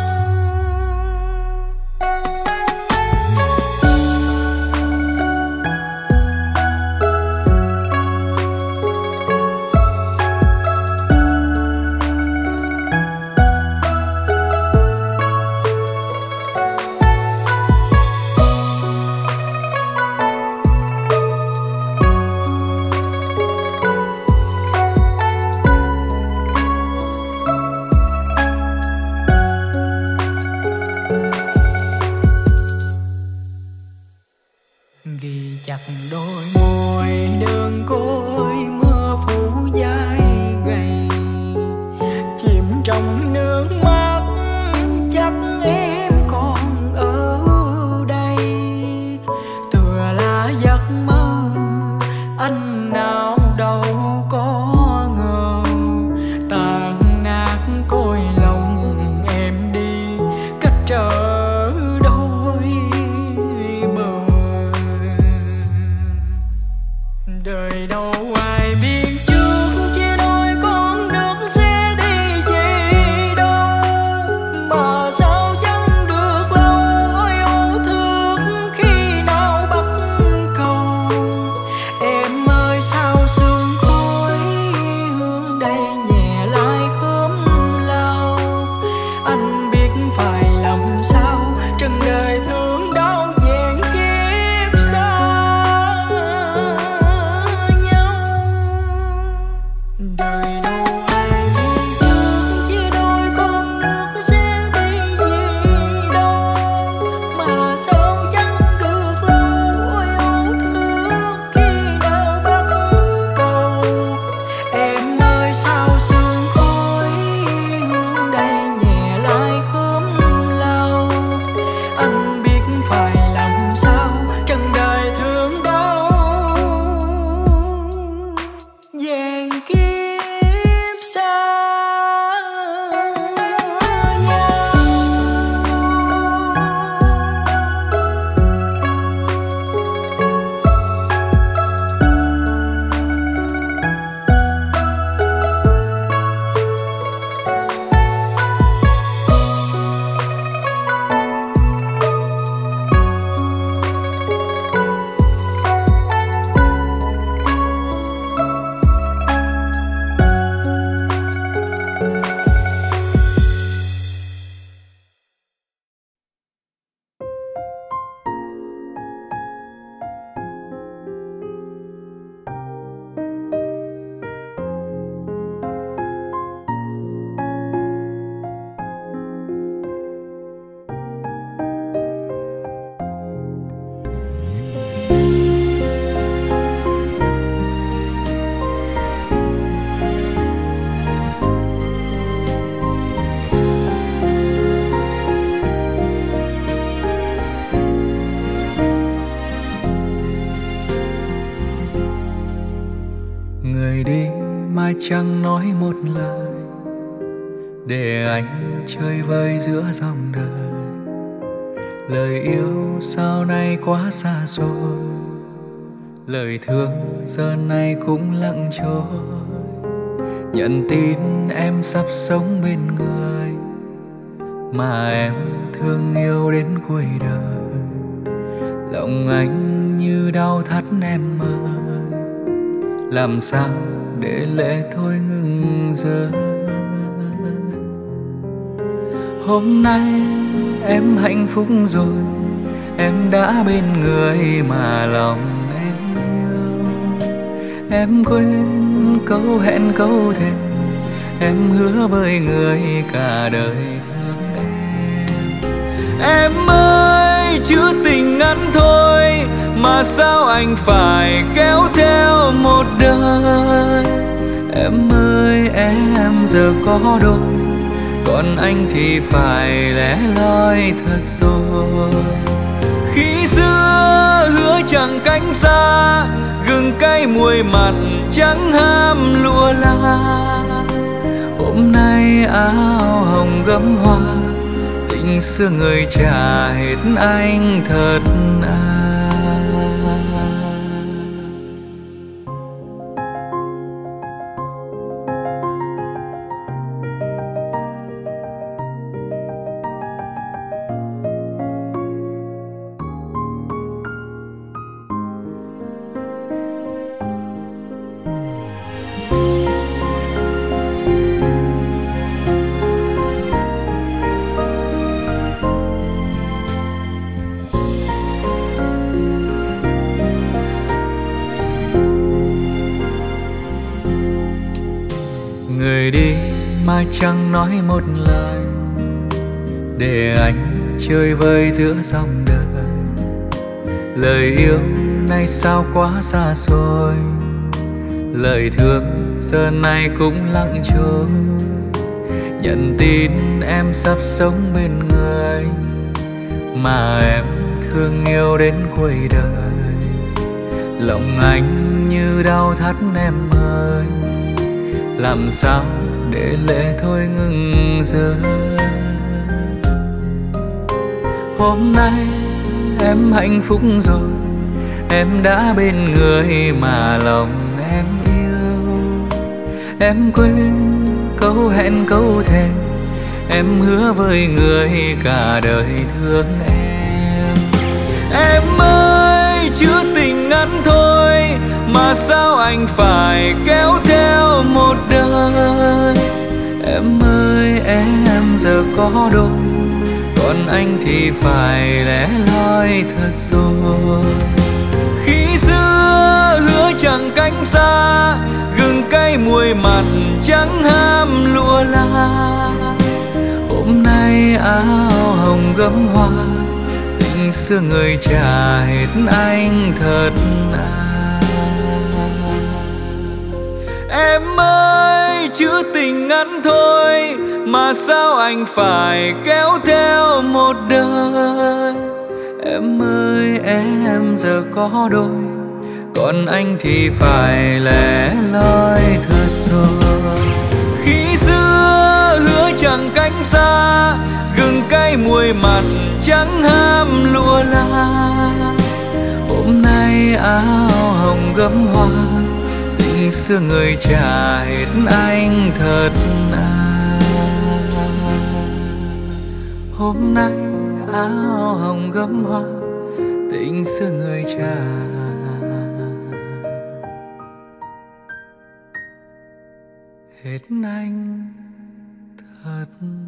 Ghi chặt đôi môi đơn côi mưa phủ dài gầy, chìm trong nước mắt chắc em còn ở đây. Tựa là giấc mơ anh nào đâu có ngờ tàn nát cõi lòng em đi cách trở đôi bờ. Đời đâu ai biết trước chia đôi con đường sẽ đi về đâu, mà sao chẳng được lâu ôi ô thương khi nào bắt cầu. Em ơi sao sương khói hương đây nhẹ lại khóm lau, anh biết phải làm sao trần đời thương đau vẹn kiếp xa nhau. Đời đâu ai biết trước chia đôi con đường sẽ đi về đâu, mà sao chẳng được lâu ôi ô thương khi nào bắt cầu. Em ơi sao sương khói hương đây nhẹ lại khóm lau, anh biết phải làm sao trần đời thương đau vẹn kiếp xa nhau. Người đi mai chẳng nói một lời, để anh chơi vơi giữa dòng đời. Lời yêu sau này quá xa xôi, lời thương giờ này cũng lặng trôi. Nhận tin em sắp sống bên người mà em thương yêu đến cuối đời. Lòng anh như đau thắt em ơi, làm sao để lệ thôi ngừng rơi. Hôm nay em hạnh phúc rồi, em đã bên người mà lòng em yêu. Em quên câu hẹn câu thề em hứa với người cả đời thương em. Em ơi, chữ tình ngắn thôi mà sao anh phải kéo theo một đời. Em ơi em giờ có đôi, còn anh thì phải lẻ loi thật rồi. Khi xưa hứa chẳng cánh xa, gừng cay muối mặn chẳng ham lụa la. Hôm nay áo hồng gấm hoa, tình xưa người trả hết anh thật à. Người đi mà chẳng nói một lời, để anh chơi vơi giữa dòng đời. Lời yêu nay sao quá xa xôi, lời thương giờ này cũng lặng trôi. Nhận tin em sắp sống bên người mà em thương yêu đến cuối đời. Lòng anh như đau thắt em ơi, làm sao để lệ thôi ngừng rơi. Hôm nay em hạnh phúc rồi, em đã bên người mà lòng em yêu. Em quên câu hẹn câu thề, em hứa với người cả đời thương em. Em ơi, chữ tình ngắn thôi mà sao anh phải kéo theo một đời. Em ơi em giờ có đôi, còn anh thì phải lẻ loi thật rồi. Khi xưa hứa chẳng cánh xa, gừng cay muối mặn chẳng ham lụa la. Hôm nay áo hồng gấm hoa, tình xưa người trả hết anh thật à. Em ơi, chữ tình ngắn thôi mà sao anh phải kéo theo một đời. Em ơi em giờ có đôi, còn anh thì phải lẻ loi thật rồi. Khi xưa hứa chẳng cánh xa, gừng cay muối mặn chẳng ham lụa la. Hôm nay áo hồng gấm hoa, tình xưa người trả hết anh thật à. Hôm nay áo hồng gấm hoa, tình xưa người trả hết anh thật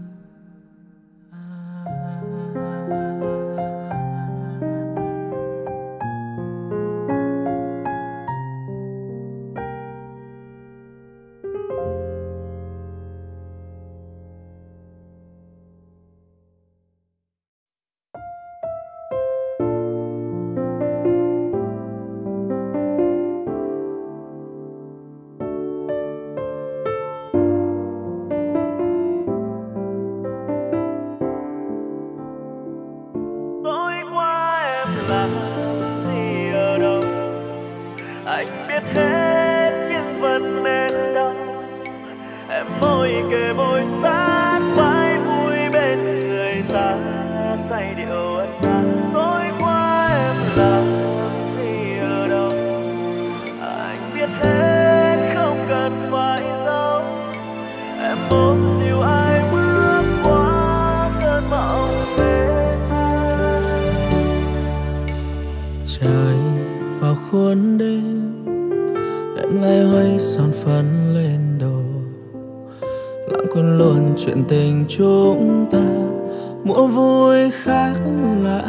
khuôn đêm em lại hoay son phấn lên đầu, lãng quên luôn chuyện tình chúng ta mua vui khác lạ.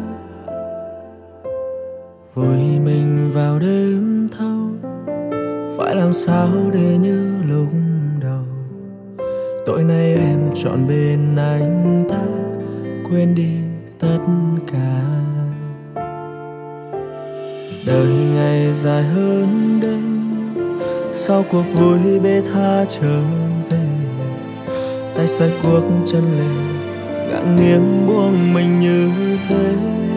Vùi mình vào đêm thâu, phải làm sao để như lúc đầu Tối nay em chọn bên anh ta, quên đi tất cả. Đời ngày dài hơn đây, sau cuộc vui bê tha trở về, tay xoay cuốc chân lề, ngã nghiêng buông mình như thế.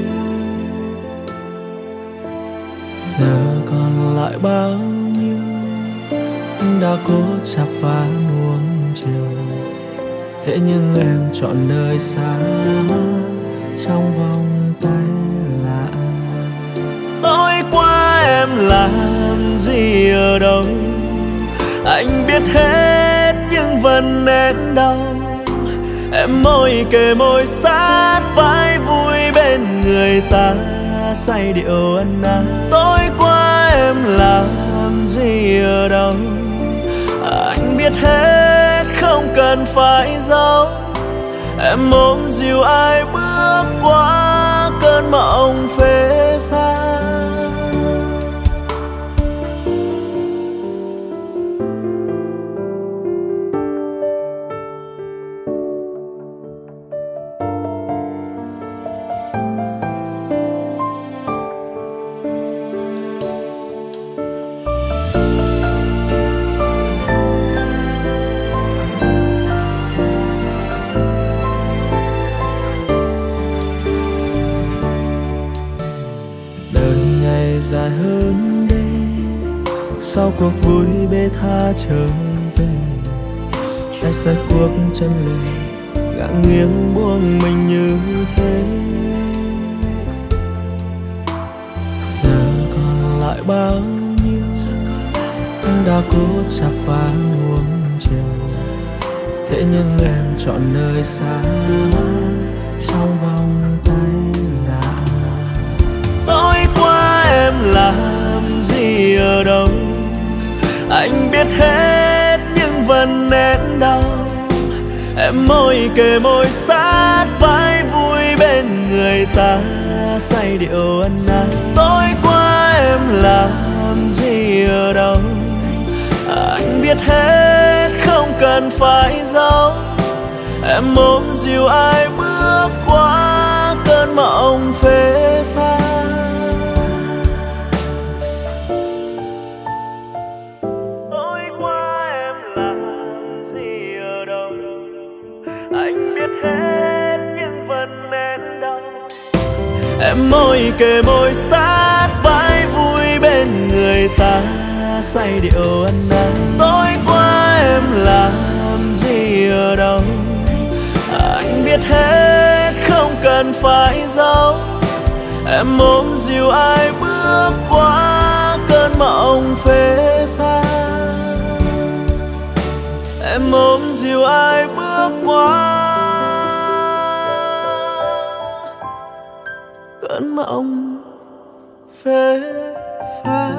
Giờ còn lại bao nhiêu anh đã cố chắp vá nuông chiều, thế nhưng em chọn đời xa trong vòng tay lạ. Tối qua em làm gì ở đâu, anh biết hết nhưng vẫn nén đau. Em môi kề môi sát vai vui bên người ta, say điệu ân ái. Tối qua em làm gì ở đâu, anh biết hết không cần phải giấu. Em ôm dìu ai bước qua cơn mộng phê pha. Dài hơn đây, sau cuộc vui bê tha trở về, tay xoay cuốc chân lề, ngã nghiêng buông mình như thế. Giờ còn lại bao nhiêu anh đã cố chắp vá nuông chiều, thế nhưng em chọn nơi xa trong vòng tay lạ. Tối qua em làm gì ở đâu, anh biết hết nhưng vẫn nén đau. Em môi kề môi sát vai vui bên người ta, say điệu ân ái. Tối qua em làm gì ở đâu, anh biết hết không cần phải giấu. Em ôm dìu ai bước qua cơn mộng phê pha. Em môi kề môi sát vai vui bên người ta, say điệu ân ái. Tối qua em làm gì ở đâu, anh biết hết không cần phải giấu. Em ôm dìu ai bước qua cơn mộng phê pha. Em ôm dìu ai bước qua cơn mộng phê pha.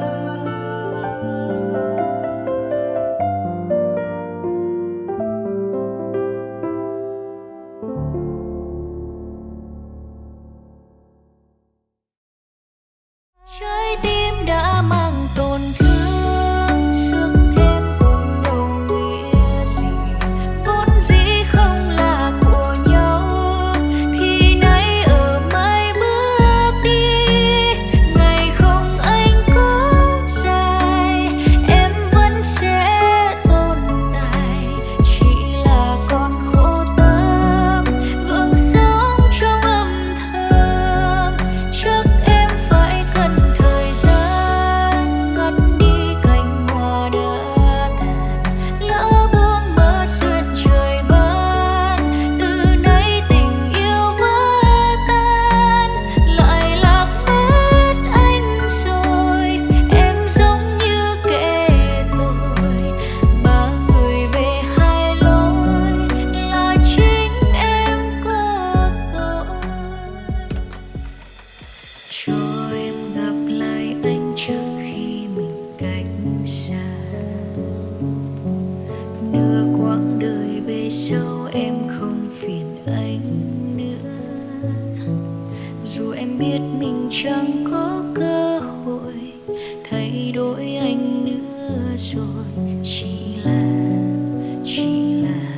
Trái tim đã mang tổn thương, xước thêm cũng đâu nghĩa gì. Vốn dĩ không là của nhau, thì nay ở mai bước đi. Ngày không anh có dài, em vẫn sẽ tồn tại. Chỉ là con khổ tâm, gượng sống trong âm thầm. Chắc em phải cần thời gian cất đi cành hoa đã tàn, lỡ buông mất duyên trời ban. Từ nay tình yêu vỡ tan, lại lạc mất anh rồi. Em giống như kẻ tội, ba người về hai lối, là chính em có tội. Cho em gặp lại anh trước khi mình cách xa. Nửa quãng đời về sau em không phiền anh nữa. Dù em biết mình chẳng có cơ hội thay đổi anh nữa rồi. Chỉ là, chỉ là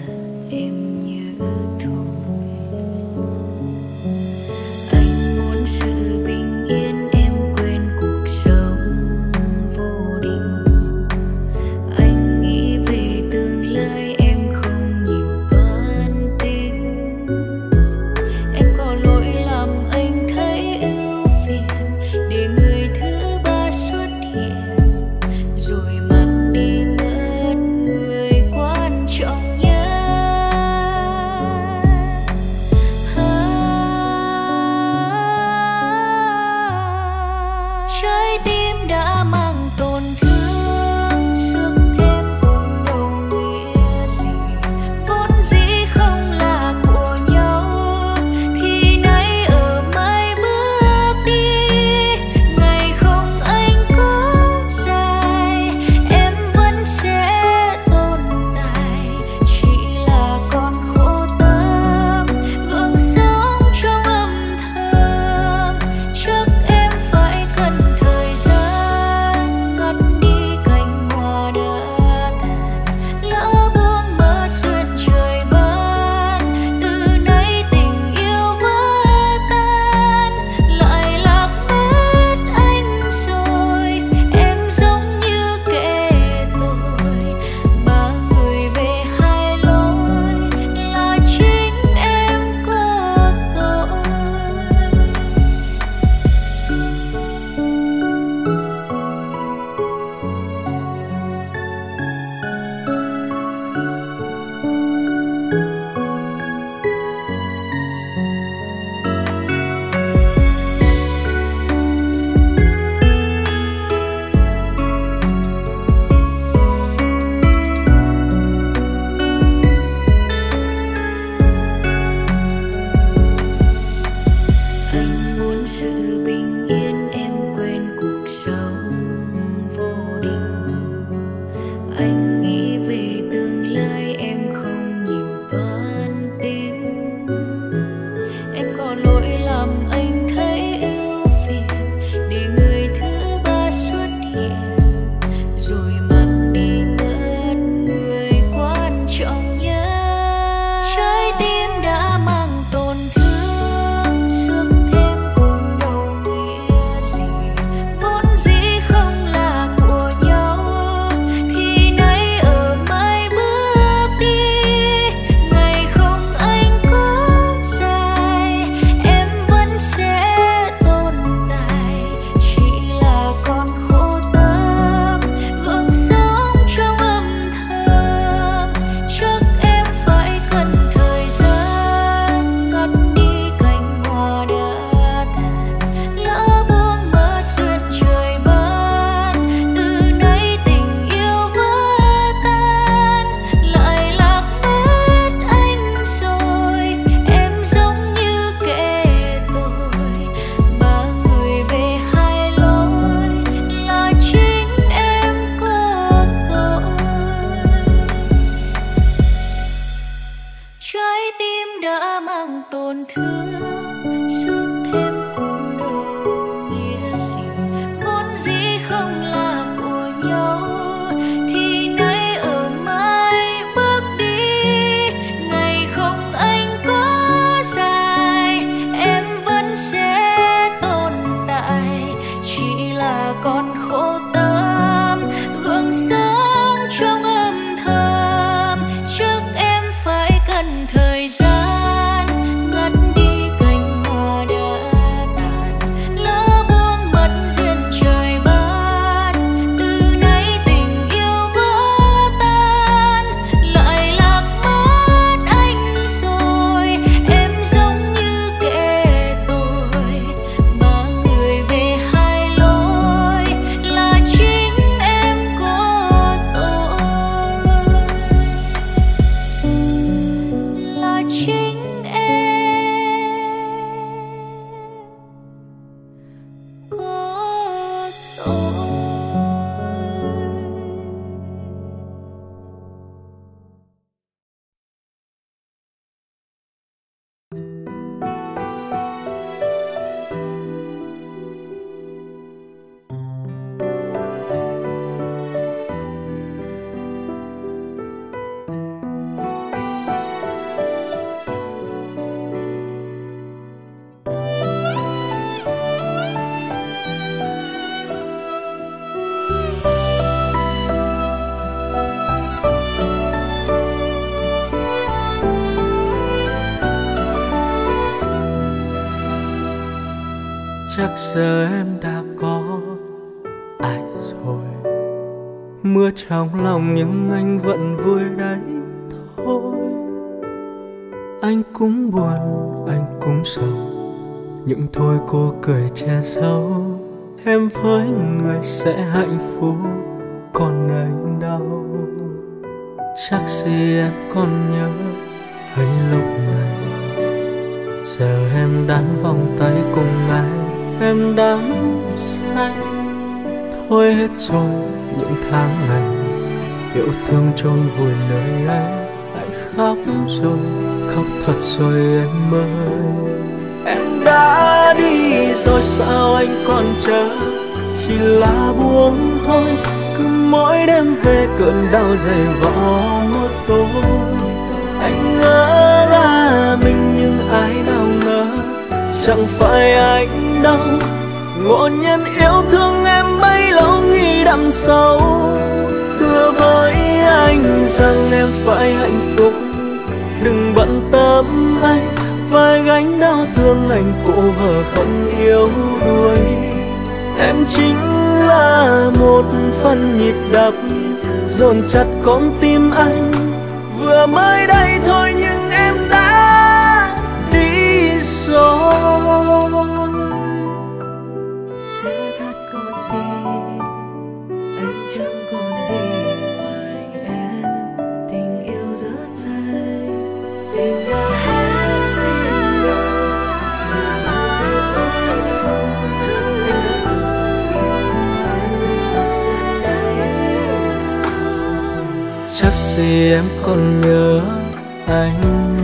tổn thương sớm thêm cuộc đời nghĩa tình vốn dĩ không là của nhau, thì nay ở mãi bước đi. Ngày không anh có dài em vẫn sẽ tồn tại, chỉ là con khổ tâm gượng sống trong âm thầm. Chắc em phải cần thời gian ngắt đi cành hoa đã tàn, lỡ buông mất duyên trời ban. Từ nay tình yêu vỡ tan, lại lạc mất anh rồi. Em giống như kẻ tội, ba người về hai lối, là chính em có tội, là chính em có tội. Chắc giờ em đã có ai rồi, mưa trong lòng nhưng anh vẫn vui đấy thôi. Anh cũng buồn, anh cũng sầu, nhưng thôi cô cười che giấu. Em với người sẽ hạnh phúc, còn anh đau. Chắc gì em còn nhớ hay lúc này giờ em đắn vòng tay cùng ai, em đắm say. Thôi hết rồi những tháng ngày yêu thương chôn vùi nơi ấy. Anh khóc rồi, khóc thật rồi em ơi. Em đã đi rồi sao anh còn chờ, chỉ là buông thôi. Cứ mỗi đêm về cơn đau dày vò một tối. Anh ngỡ là mình nhưng ai nào ngờ chẳng phải anh đâu. Ngộ nhân yêu thương em bấy lâu nghĩ đậm sâu. Thưa với anh rằng em phải hạnh phúc, đừng bận tâm anh. Vai gánh đau thương anh cô vợ không yêu đuối. Em chính là một phần nhịp đập dồn chặt con tim anh. Vừa mới đây thôi nhưng em đã đi rồi. Sẽ thật con tim anh chẳng còn gì ngoài em. Tình yêu rất dài, tình đã hết xin lỗi. Chắc gì em còn nhớ anh.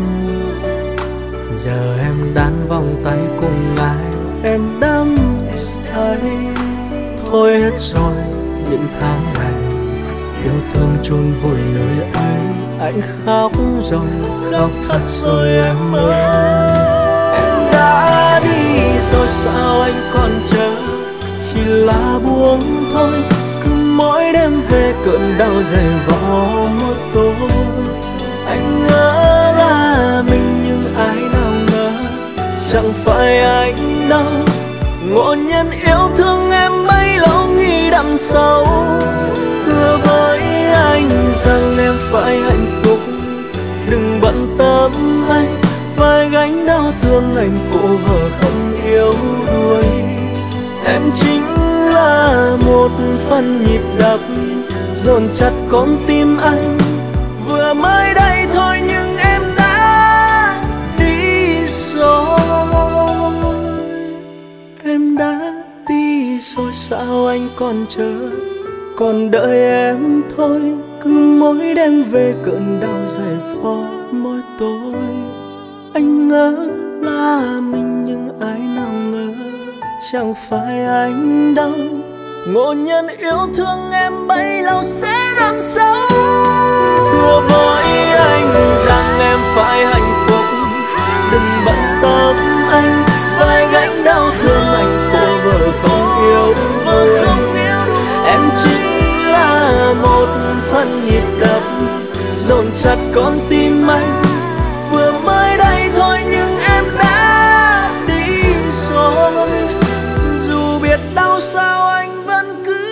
Giờ em đan vòng tay cùng ai, em đắm say. Thôi hết rồi những tháng ngày yêu thương chôn vùi nơi ấy. Anh khóc rồi, khóc thật rồi em ơi. Em đã đi rồi sao anh còn chờ, chỉ là buông thôi. Cứ mỗi đêm về cơn đau dày vò một tối. Anh ngỡ là mình nhưng ai nào ngờ chẳng phải anh đâu. Ngộ nhân yêu thương em bấy lâu nghĩ đậm sâu. Thưa với anh rằng em phải hạnh phúc, đừng bận tâm anh. Vai gánh đau thương anh cô vợ không yêu đuối. Em chính là một phần nhịp đập dồn chặt con tim anh. Vừa mới đây thôi nhưng em đã đi rồi. Em đã đi rồi sao anh còn chờ, còn đợi em thôi. Cứ mỗi đêm về cơn đau dày vò mỗi tối. Anh ngỡ là mình nhưng ai nào ngờ chẳng phải anh đâu. Ngộ nhân yêu thương em bấy lâu sẽ đắm sâu. Hứa với anh rằng em phải hạnh phúc, đừng bận tâm anh phải gánh đau thương anh cô vợ không yêu đuối. Em chính là một phần nhịp đập dồn chặt con tim anh, vừa mới đây thôi nhưng em đã đi rồi. Dù biết đau sao anh vẫn cứ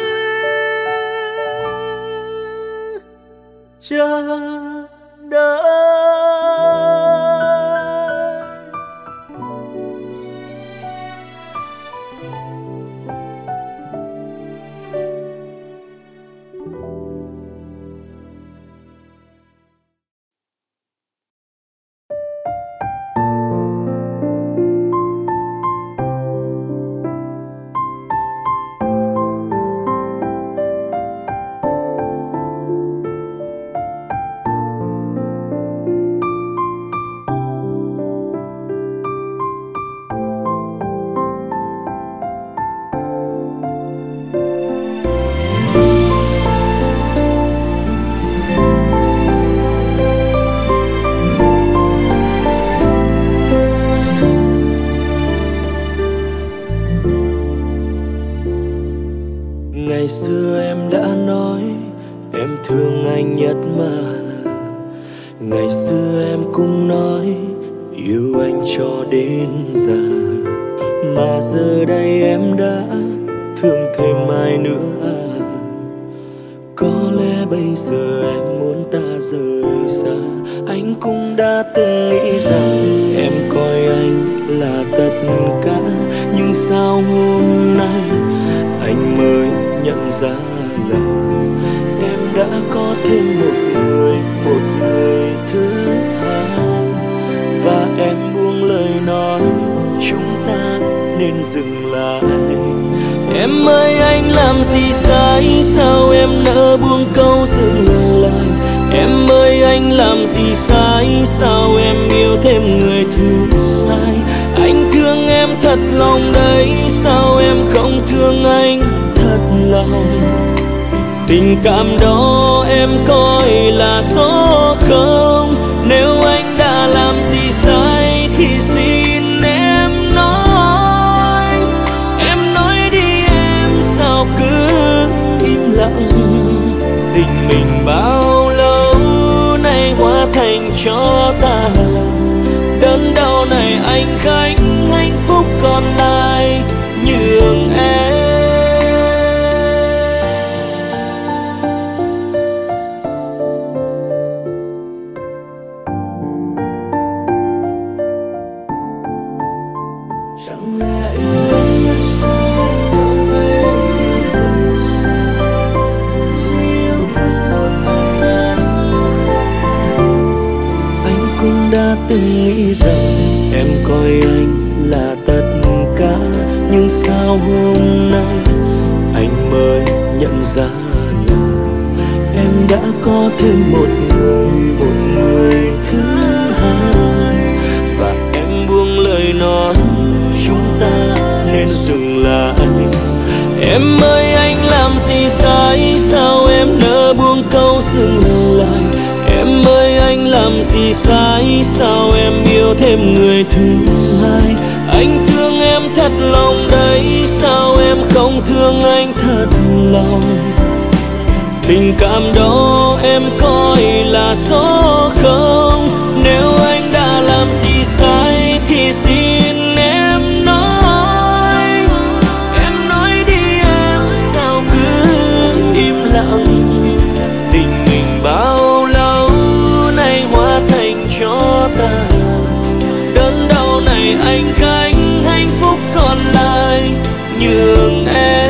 chờ đợi. Ngày xưa em đã nói em thương anh nhất mà. Ngày xưa em cũng nói yêu anh cho đến già. Mà giờ đây em đã thương thêm ai nữa à? Có lẽ bây giờ em muốn ta rời xa. Anh cũng đã từng nghĩ rằng em coi anh là tất cả. Nhưng sao hôm nay anh mới nhận ra là em đã có thêm một người, một người thứ hai. Và em buông lời nói chúng ta nên dừng lại. Em ơi anh làm gì sai, sao em nỡ buông câu dừng lại. Em ơi anh làm gì sai, sao em yêu thêm người thứ hai. Anh thương em thật lòng đấy, sao em không thương anh thật lòng. Tình cảm đó em coi là số không. Nếu anh đã làm gì sai thì xin em nói. Em nói đi em sao cứ im lặng. Tình mình bao lâu nay hóa thành cho tàn. Đớn đau này anh gánh, hạnh phúc còn lại nhường em. Chẳng lẽ yêu anh sao đổi về về sao? Vì yêu thương một anh đã. Anh cũng đã từng nghĩ rằng em coi anh là tất cả. Nhưng sao hôm nay anh mới nhận ra là em đã có thêm một người, một người thứ hai. Và em buông lời nói chúng ta nên dừng lại. Em ơi anh làm gì sai, sao em nỡ buông câu dừng lại. Em ơi anh làm gì sai, sao em yêu thêm người thứ hai. Anh thương em thật lòng đấy, sao em không thương anh thật lòng. Tình cảm đó em coi là số không. Nếu anh đã làm gì sai thì xin em nói. Em nói đi em sao cứ im lặng. Tình mình bao lâu nay hóa thành cho tàn. Đớn đau này anh gánh, hạnh phúc còn lại nhường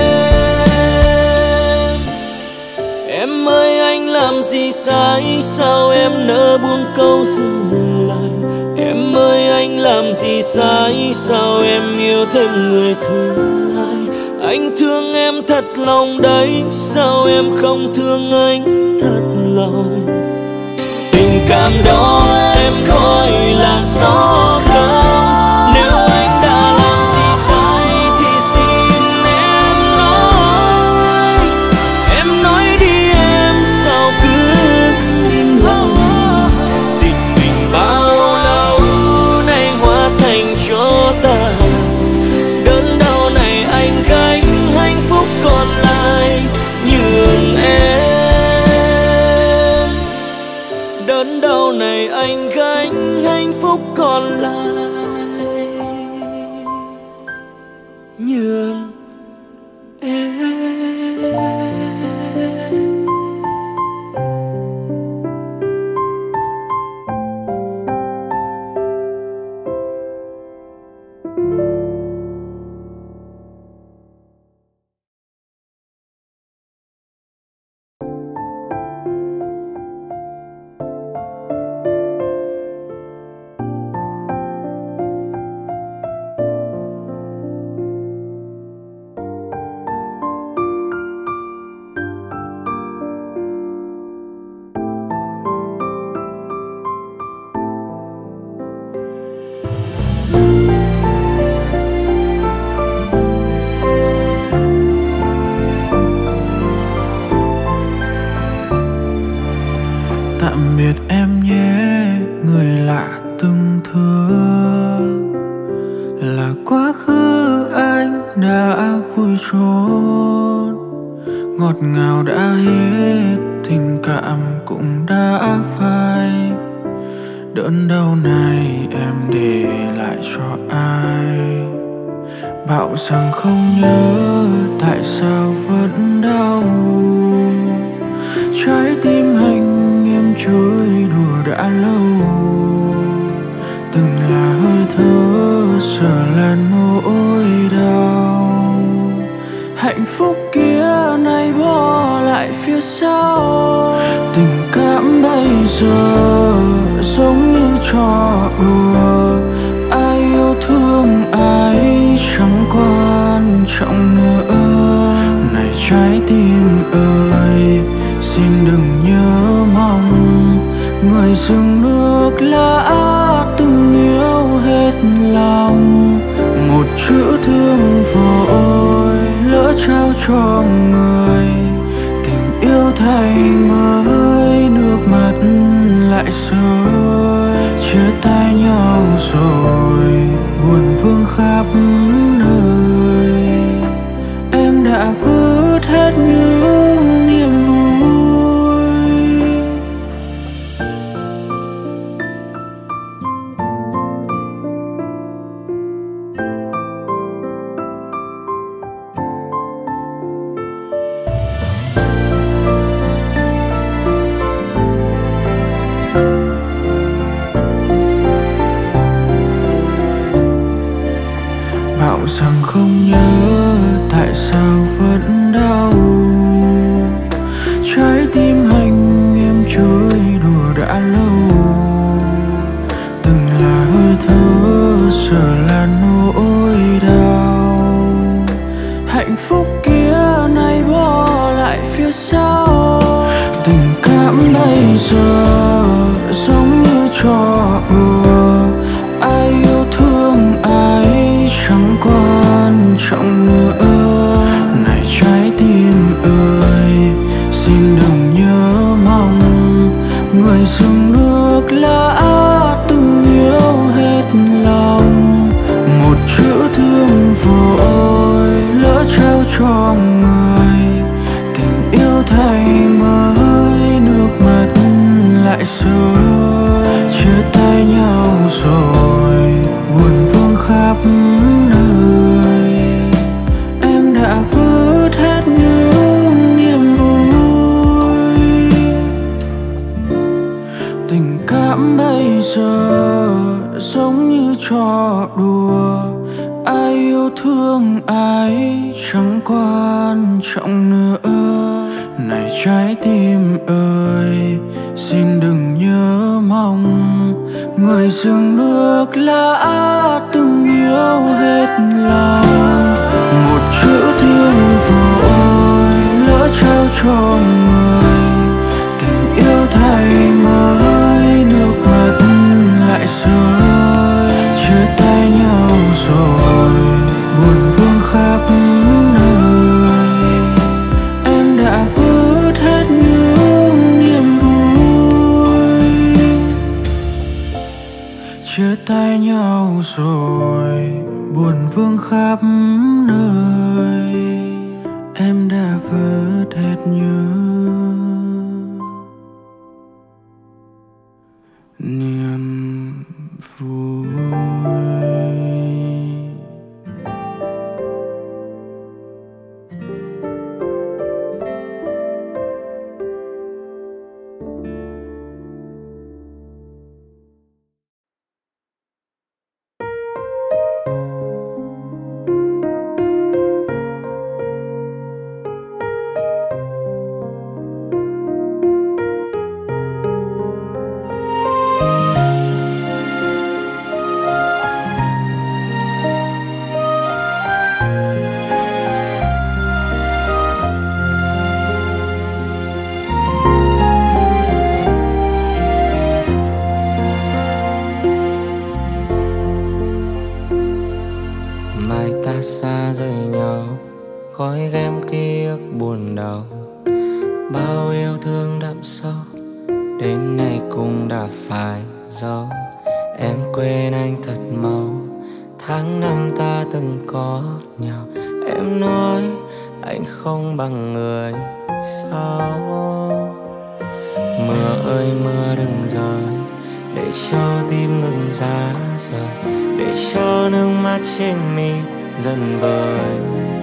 em. Em ơi anh làm gì sai, sao em nỡ buông câu dừng lại. Em ơi anh làm gì sai, sao em yêu thêm người thứ hai. Anh thương em thật lòng đấy, sao em không thương anh thật lòng. Tình cảm đó em coi là gió không. Nếu anh đã làm gì sai thì xin em nói. Em nói đi em sao cứ im lặng. Tình mình bao lâu nay hóa thành cho tàn. Đớn đau này anh gánh, hạnh phúc còn lại nhường em. Đớn đau này anh gánh, hạnh phúc còn lại nhường em. Tạm biệt em nhé, người lạ từng thương. Là quá khứ anh đã vui trốn, ngọt ngào đã hết, tình cảm cũng đã phai. Đớn đau này em để lại cho ai? Bảo rằng không nhớ, tại sao vẫn đau? Trái tim anh em chơi đùa đã lâu, từng là hơi thở, giờ là nỗi đau. Hạnh phúc kia nay bỏ lại phía sau. Tình cảm bây giờ giống như trò đùa, ai yêu thương ai chẳng quan trọng nữa. Này trái tim ơi, xin đừng nhớ mong người dừng nước lã từng yêu hết lòng. Một chữ thương vội lỡ trao cho người, tình yêu thay mới nước mắt lại rơi. Chia tay nhau rồi buồn vương khắp nơi, em đã vứt hết những niềm vui. Bảo rằng không nhớ, tại sao vẫn đau? Trái tim anh em chơi đùa đã lâu, từng là hơi thở, giờ là nỗi đau. Hạnh phúc kia nay bỏ lại phía sau. Tình cảm bây giờ giống như trò đùa, ai yêu thương ai chẳng quan trọng nữa. Này trái tim ơi, xin đừng nhớ mong người dừng nước lã từng yêu hết lòng. Một chữ thương vội lỡ trao cho người, tình yêu thay mới nước mắt lại rơi. Chia tay nhau rồi buồn vương khắp nơi, em đã vứt hết những niềm vui. Tình cảm bây giờ giống như trò đùa, ai yêu thương ai chẳng quan trọng nữa. Này trái tim ơi, xin đừng nhớ mong người dừng nước lã từng yêu hết lòng. Một chữ thương vội lỡ trao cho người, tình yêu thay mới rồi buồn vương khắp nơi, em đã vớt hết nhớ niềm vui. Xa rời nhau, gói ghém ký ức buồn đau, bao yêu thương đậm sâu, đến nay cũng đã phải giấu. Em quên anh thật mau, tháng năm ta từng có nhau. Em nói anh không bằng người sao. Mưa ơi mưa đừng rơi, để cho tim ngừng giá rời, để cho nước mắt trên mi dần vơi.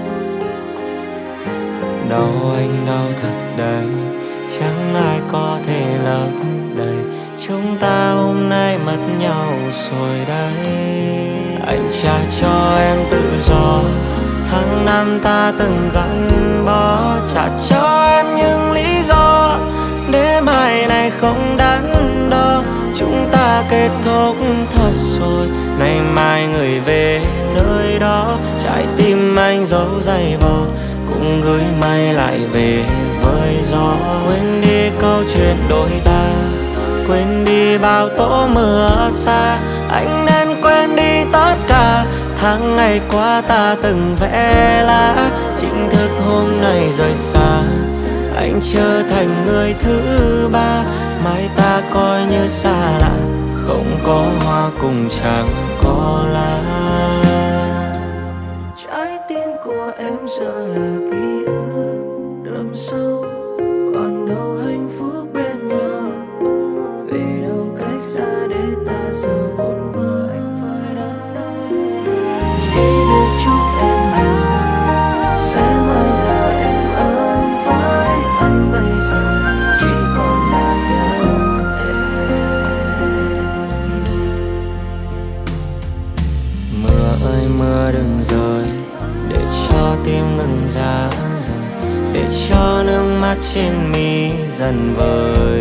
Đau anh đau thật đấy, chẳng ai có thể lấp đầy. Chúng ta hôm nay mất nhau rồi đấy. Anh trả cho em tự do, tháng năm ta từng gắn bó. Trả cho em những lý do để mai này không đắn đo. Chúng ta kết thúc thật rồi, nay mai người về nơi đó. Trái tim anh giấu dày vò, cũng gửi mây lại về với gió. Quên đi câu chuyện đôi ta, quên đi bao tố mưa xa. Anh nên quên đi tất cả tháng ngày qua ta từng vẽ lá. Chính thức hôm nay rời xa, anh trở thành người thứ ba. Mai ta coi như xa lạ, không có hoa cùng chẳng có lá. Trái tim của em giờ là ký ức đậm sâu, còn đâu hạnh phúc bên nhau. Về đâu cách xa để ta giờ vốn vỡ. Anh phải đắn đo chỉ được chúc em hiểu, sẽ mãi là em ấm với anh. Bây giờ chỉ còn là nhớ em. Mưa ơi mưa đừng rơi, để cho tim ngừng giá rời, để cho nước mắt trên mi dần vơi.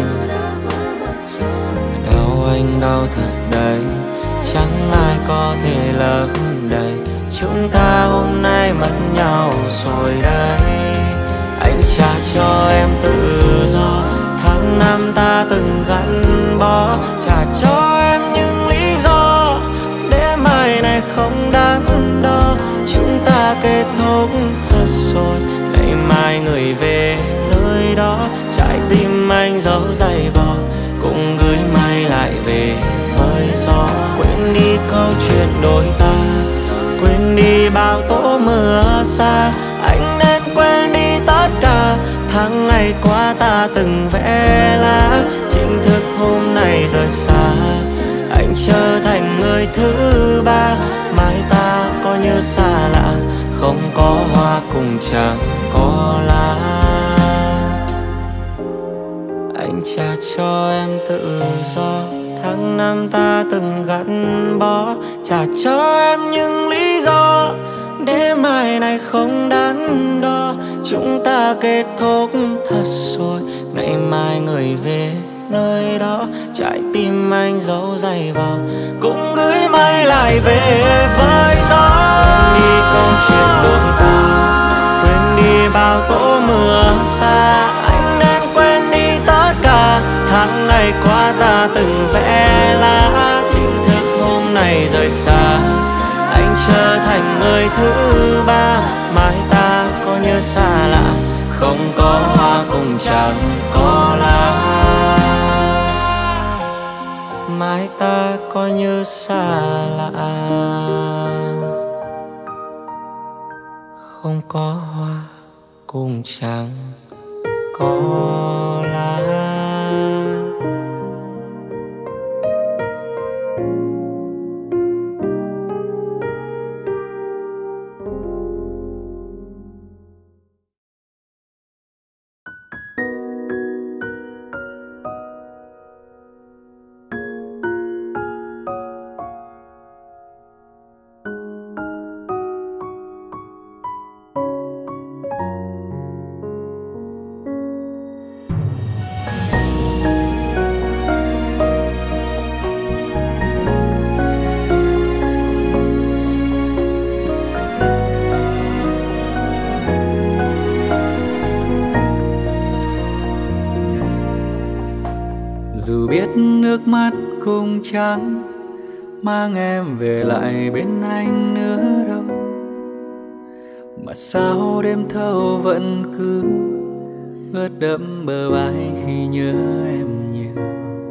Đau anh đau thật đấy, chẳng ai có thể lấp đầy. Chúng ta hôm nay mất nhau rồi đấy. Anh trả cho em tự do, tháng năm ta từng gắn bó. Trả cho em những lý do để mai này không đắn đo. Chúng ta kết thúc thật rồi, ngày mai người về nơi đó. Trái tim anh giấu dày vò, cũng gửi mây lại về với gió. Quên đi câu chuyện đôi ta, quên đi bao tố mưa xa. Anh nên quên đi tất cả tháng ngày qua ta từng vẽ lá. Chính thức hôm nay rời xa, anh trở thành người thứ ba. Mai ta có như xa lạ, không có hoa cùng chẳng có lá. Anh trả cho em tự do, tháng năm ta từng gắn bó. Trả cho em những lý do để mai này không đắn đo. Chúng ta kết thúc thật rồi, ngày mai người về nơi đó. Trái tim anh giấu dày vào, cũng gửi mây lại về với gió. Quên đi câu chuyện đôi ta, quên đi bao tố mưa xa. Anh nên quên đi tất cả tháng ngày qua ta từng vẽ lá. Chính thức hôm nay rời xa, anh trở thành người thứ ba. Mai ta có như xa lạ, không có hoa cùng chẳng có lá. mai ta có như xa lạ, không có hoa cũng chẳng có lá. Dù biết nước mắt cũng chẳng mang em về lại bên anh nữa đâu, mà sao đêm thâu vẫn cứ ướt đẫm bờ vai khi nhớ em nhiều.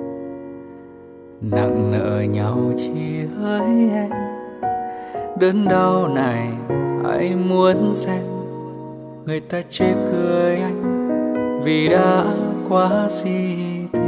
Nặng nợ nhau chỉ hỡi em, đớn đau này ai muốn xem người ta chê cười anh vì đã quá si tình.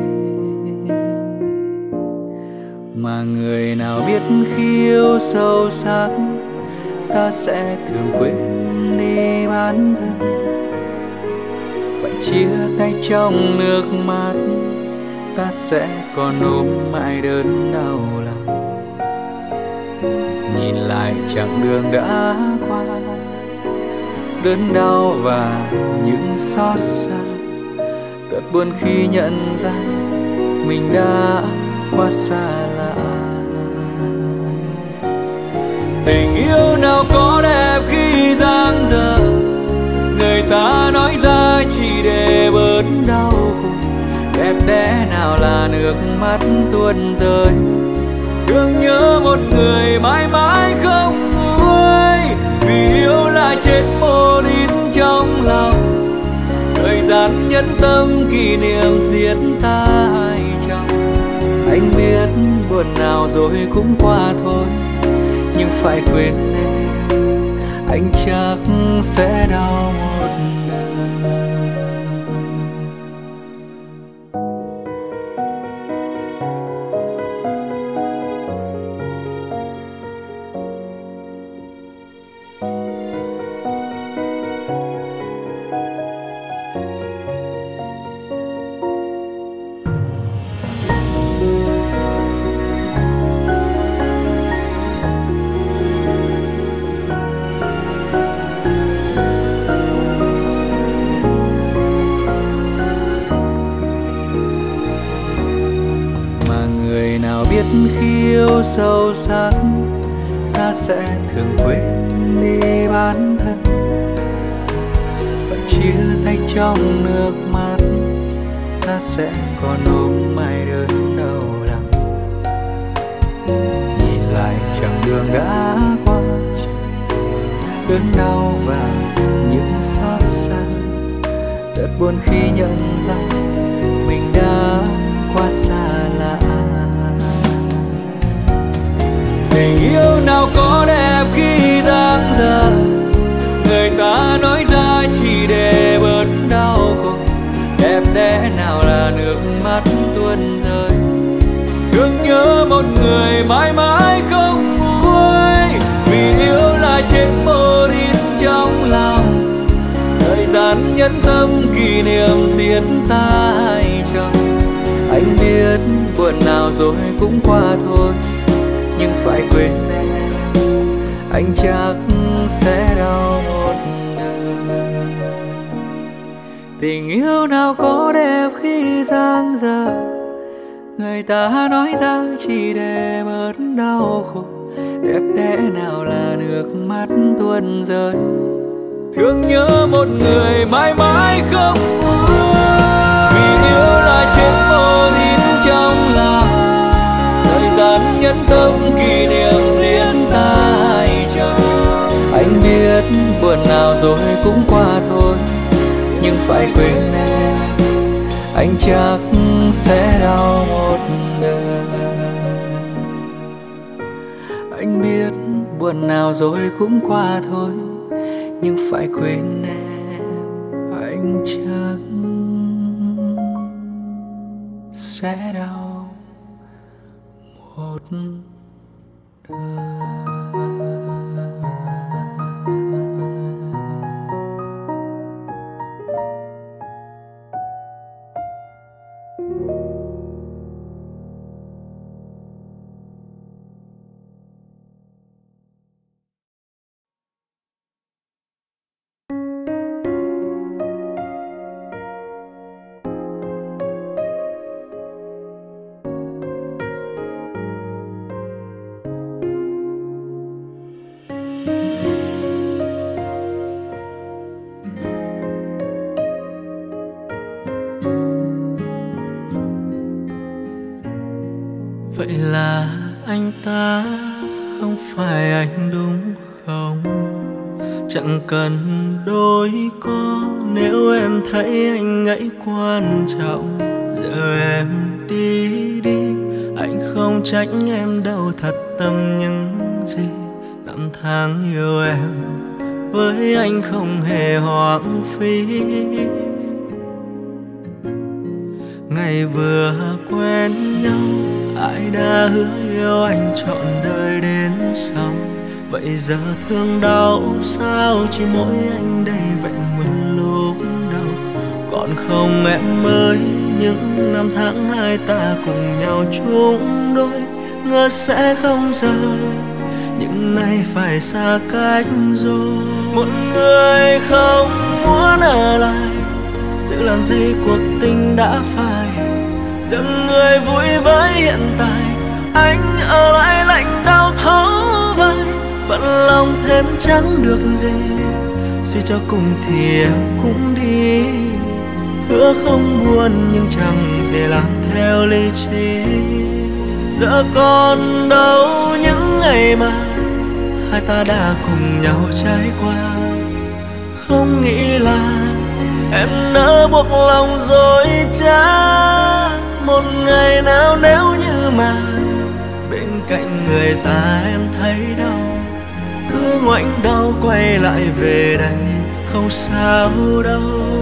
Mà người nào biết khi yêu sâu sắc ta sẽ thường quên đi bản thân, phải chia tay trong nước mắt ta sẽ còn ôm mãi đớn đau lòng. Nhìn lại chặng đường đã qua, đớn đau và những xót xa, thật buồn khi nhận ra mình đã quá xa lạ. Tình yêu nào có đẹp khi dang dở, người ta nói ra chỉ để bớt đau khổ. Đẹp đẽ nào là nước mắt tuôn rơi, thương nhớ một người mãi mãi không nguôi. Vì yêu là chết một ít trong lòng, thời gian nhẫn tâm kỷ niệm giết ta hai chồng. Anh biết buồn nào rồi cũng qua thôi, nhưng phải quên em anh chắc sẽ đau một đời. Khi yêu sâu sắc ta sẽ thường quên đi bản thân, phải chia tay trong nước mắt ta sẽ còn ôm mãi đớn đau lòng. Nhìn lại chặng đường đã qua, đớn đau và những xót xa, thật buồn khi nhận ra mình đã quá xa lạ. Tình yêu nào có đẹp khi dang dở, người ta nói ra chỉ để bớt đau khổ. Đẹp đẽ nào là nước mắt tuôn rơi, thương nhớ một người mãi mãi không nguôi. Vì yêu là chết một ít trong lòng, thời gian nhẫn tâm kỷ niệm giết ta hai chồng. Anh biết buồn nào rồi cũng qua thôi, nhưng phải quên em anh chắc sẽ đau một đời. Tình yêu nào có đẹp khi dang dở, người ta nói ra chỉ để bớt đau khổ. Đẹp đẽ nào là nước mắt tuôn rơi, thương nhớ một người mãi mãi không nguôi. Vì yêu là chết một ít trong lòng, thời gian nhẫn tâm kỷ niệm riêng ta hai chồng. Anh biết buồn nào rồi cũng qua thôi, nhưng phải quên em anh chắc sẽ đau một đời. buồn nào rồi cũng qua thôi, nhưng phải quên em anh chắc sẽ đau một đời. Vậy là anh ta không phải anh đúng không? Chẳng cần đôi co nếu em thấy anh ấy quan trọng. Giờ em đi đi, anh không trách em đâu, thật tâm những gì năm tháng yêu em với anh không hề hoang phí. Ngày vừa quen nhau ai đã hứa yêu anh trọn đời đến sau. Vậy giờ thương đau sao chỉ mỗi anh đây vẹn nguyên lúc đầu. Còn không em ơi, những năm tháng hai ta cùng nhau chung đôi, ngờ sẽ không rời, nhưng nay phải xa cách rồi. Một người không muốn ở lại, giữ làm gì cuộc tình đã phai. Dừng người vui với hiện tại, anh ở lại lạnh đau thấu vai. Bận lòng thêm chẳng được gì, suy cho cùng thì em cũng đi. Hứa không buồn nhưng chẳng thể làm theo lý trí. Giờ còn đâu những ngày mà hai ta đã cùng nhau trải qua. Không nghĩ là em nỡ buộc lòng dối trá. Một ngày nào nếu như mà bên cạnh người ta em thấy đau, cứ ngoảnh đầu quay lại về đây không sao đâu.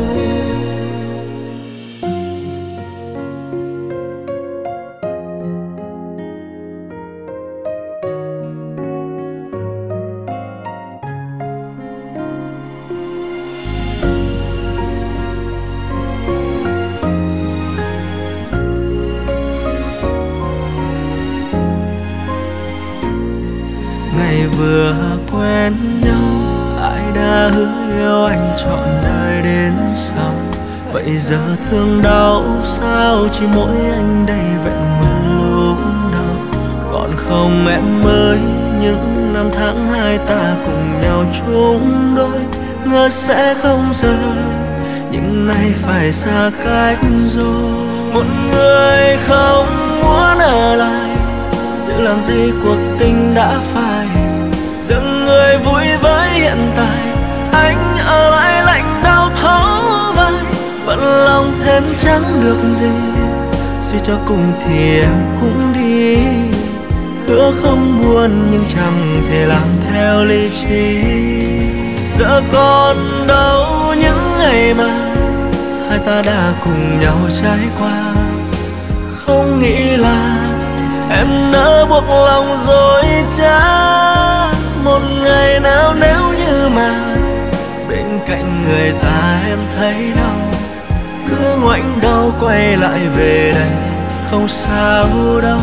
Vừa quen nhau ai đã hứa yêu anh trọn đời đến sau. Vậy giờ thương đau sao chỉ mỗi anh đây vẹn nguyên lúc đầu. Còn không em ơi, những năm tháng hai ta cùng nhau chung đôi, ngờ sẽ không rời, nhưng nay phải xa cách rồi. Một người không muốn ở lại, giữ làm gì cuộc tình đã phai. Dừng người vui với hiện tại, anh ở lại lạnh đau thấu vai. Bận lòng thêm chẳng được gì, suy cho cùng thì em cũng đi. Hứa không buồn nhưng chẳng thể làm theo lý trí. Giờ còn đâu những ngày mà hai ta đã cùng nhau trải qua. Không nghĩ là em nỡ buộc lòng dối trá. Một ngày nào nếu như mà bên cạnh người ta em thấy đau, cứ ngoảnh đầu quay lại về đây không sao đâu.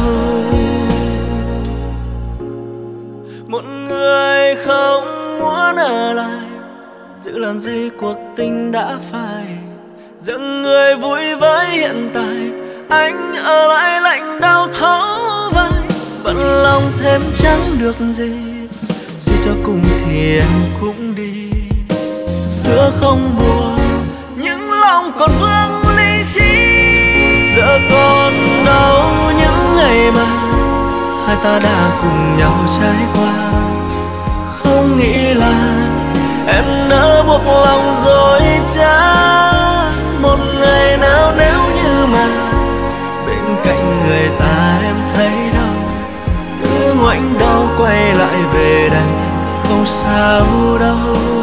Một người không muốn ở lại, giữ làm gì cuộc tình đã phai. Dừng người vui với hiện tại, anh ở lại lạnh đau thấu vai. Bận lòng thêm chẳng được gì, suy cho cùng thì em cũng đi. Hứa không buồn nhưng lòng còn vương lý trí. Giờ còn đâu những ngày mà hai ta đã cùng nhau trải qua. Không nghĩ là em nỡ buộc lòng dối trá. Một ngày nào nếu như mà bên cạnh người ta em thấy đau, cứ ngoảnh đầu quay lại về đây, không sao đâu.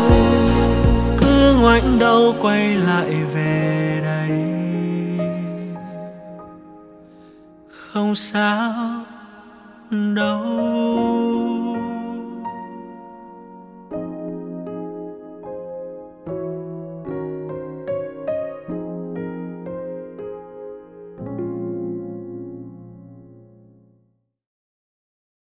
Cứ ngoảnh đầu quay lại về đây, không sao đâu.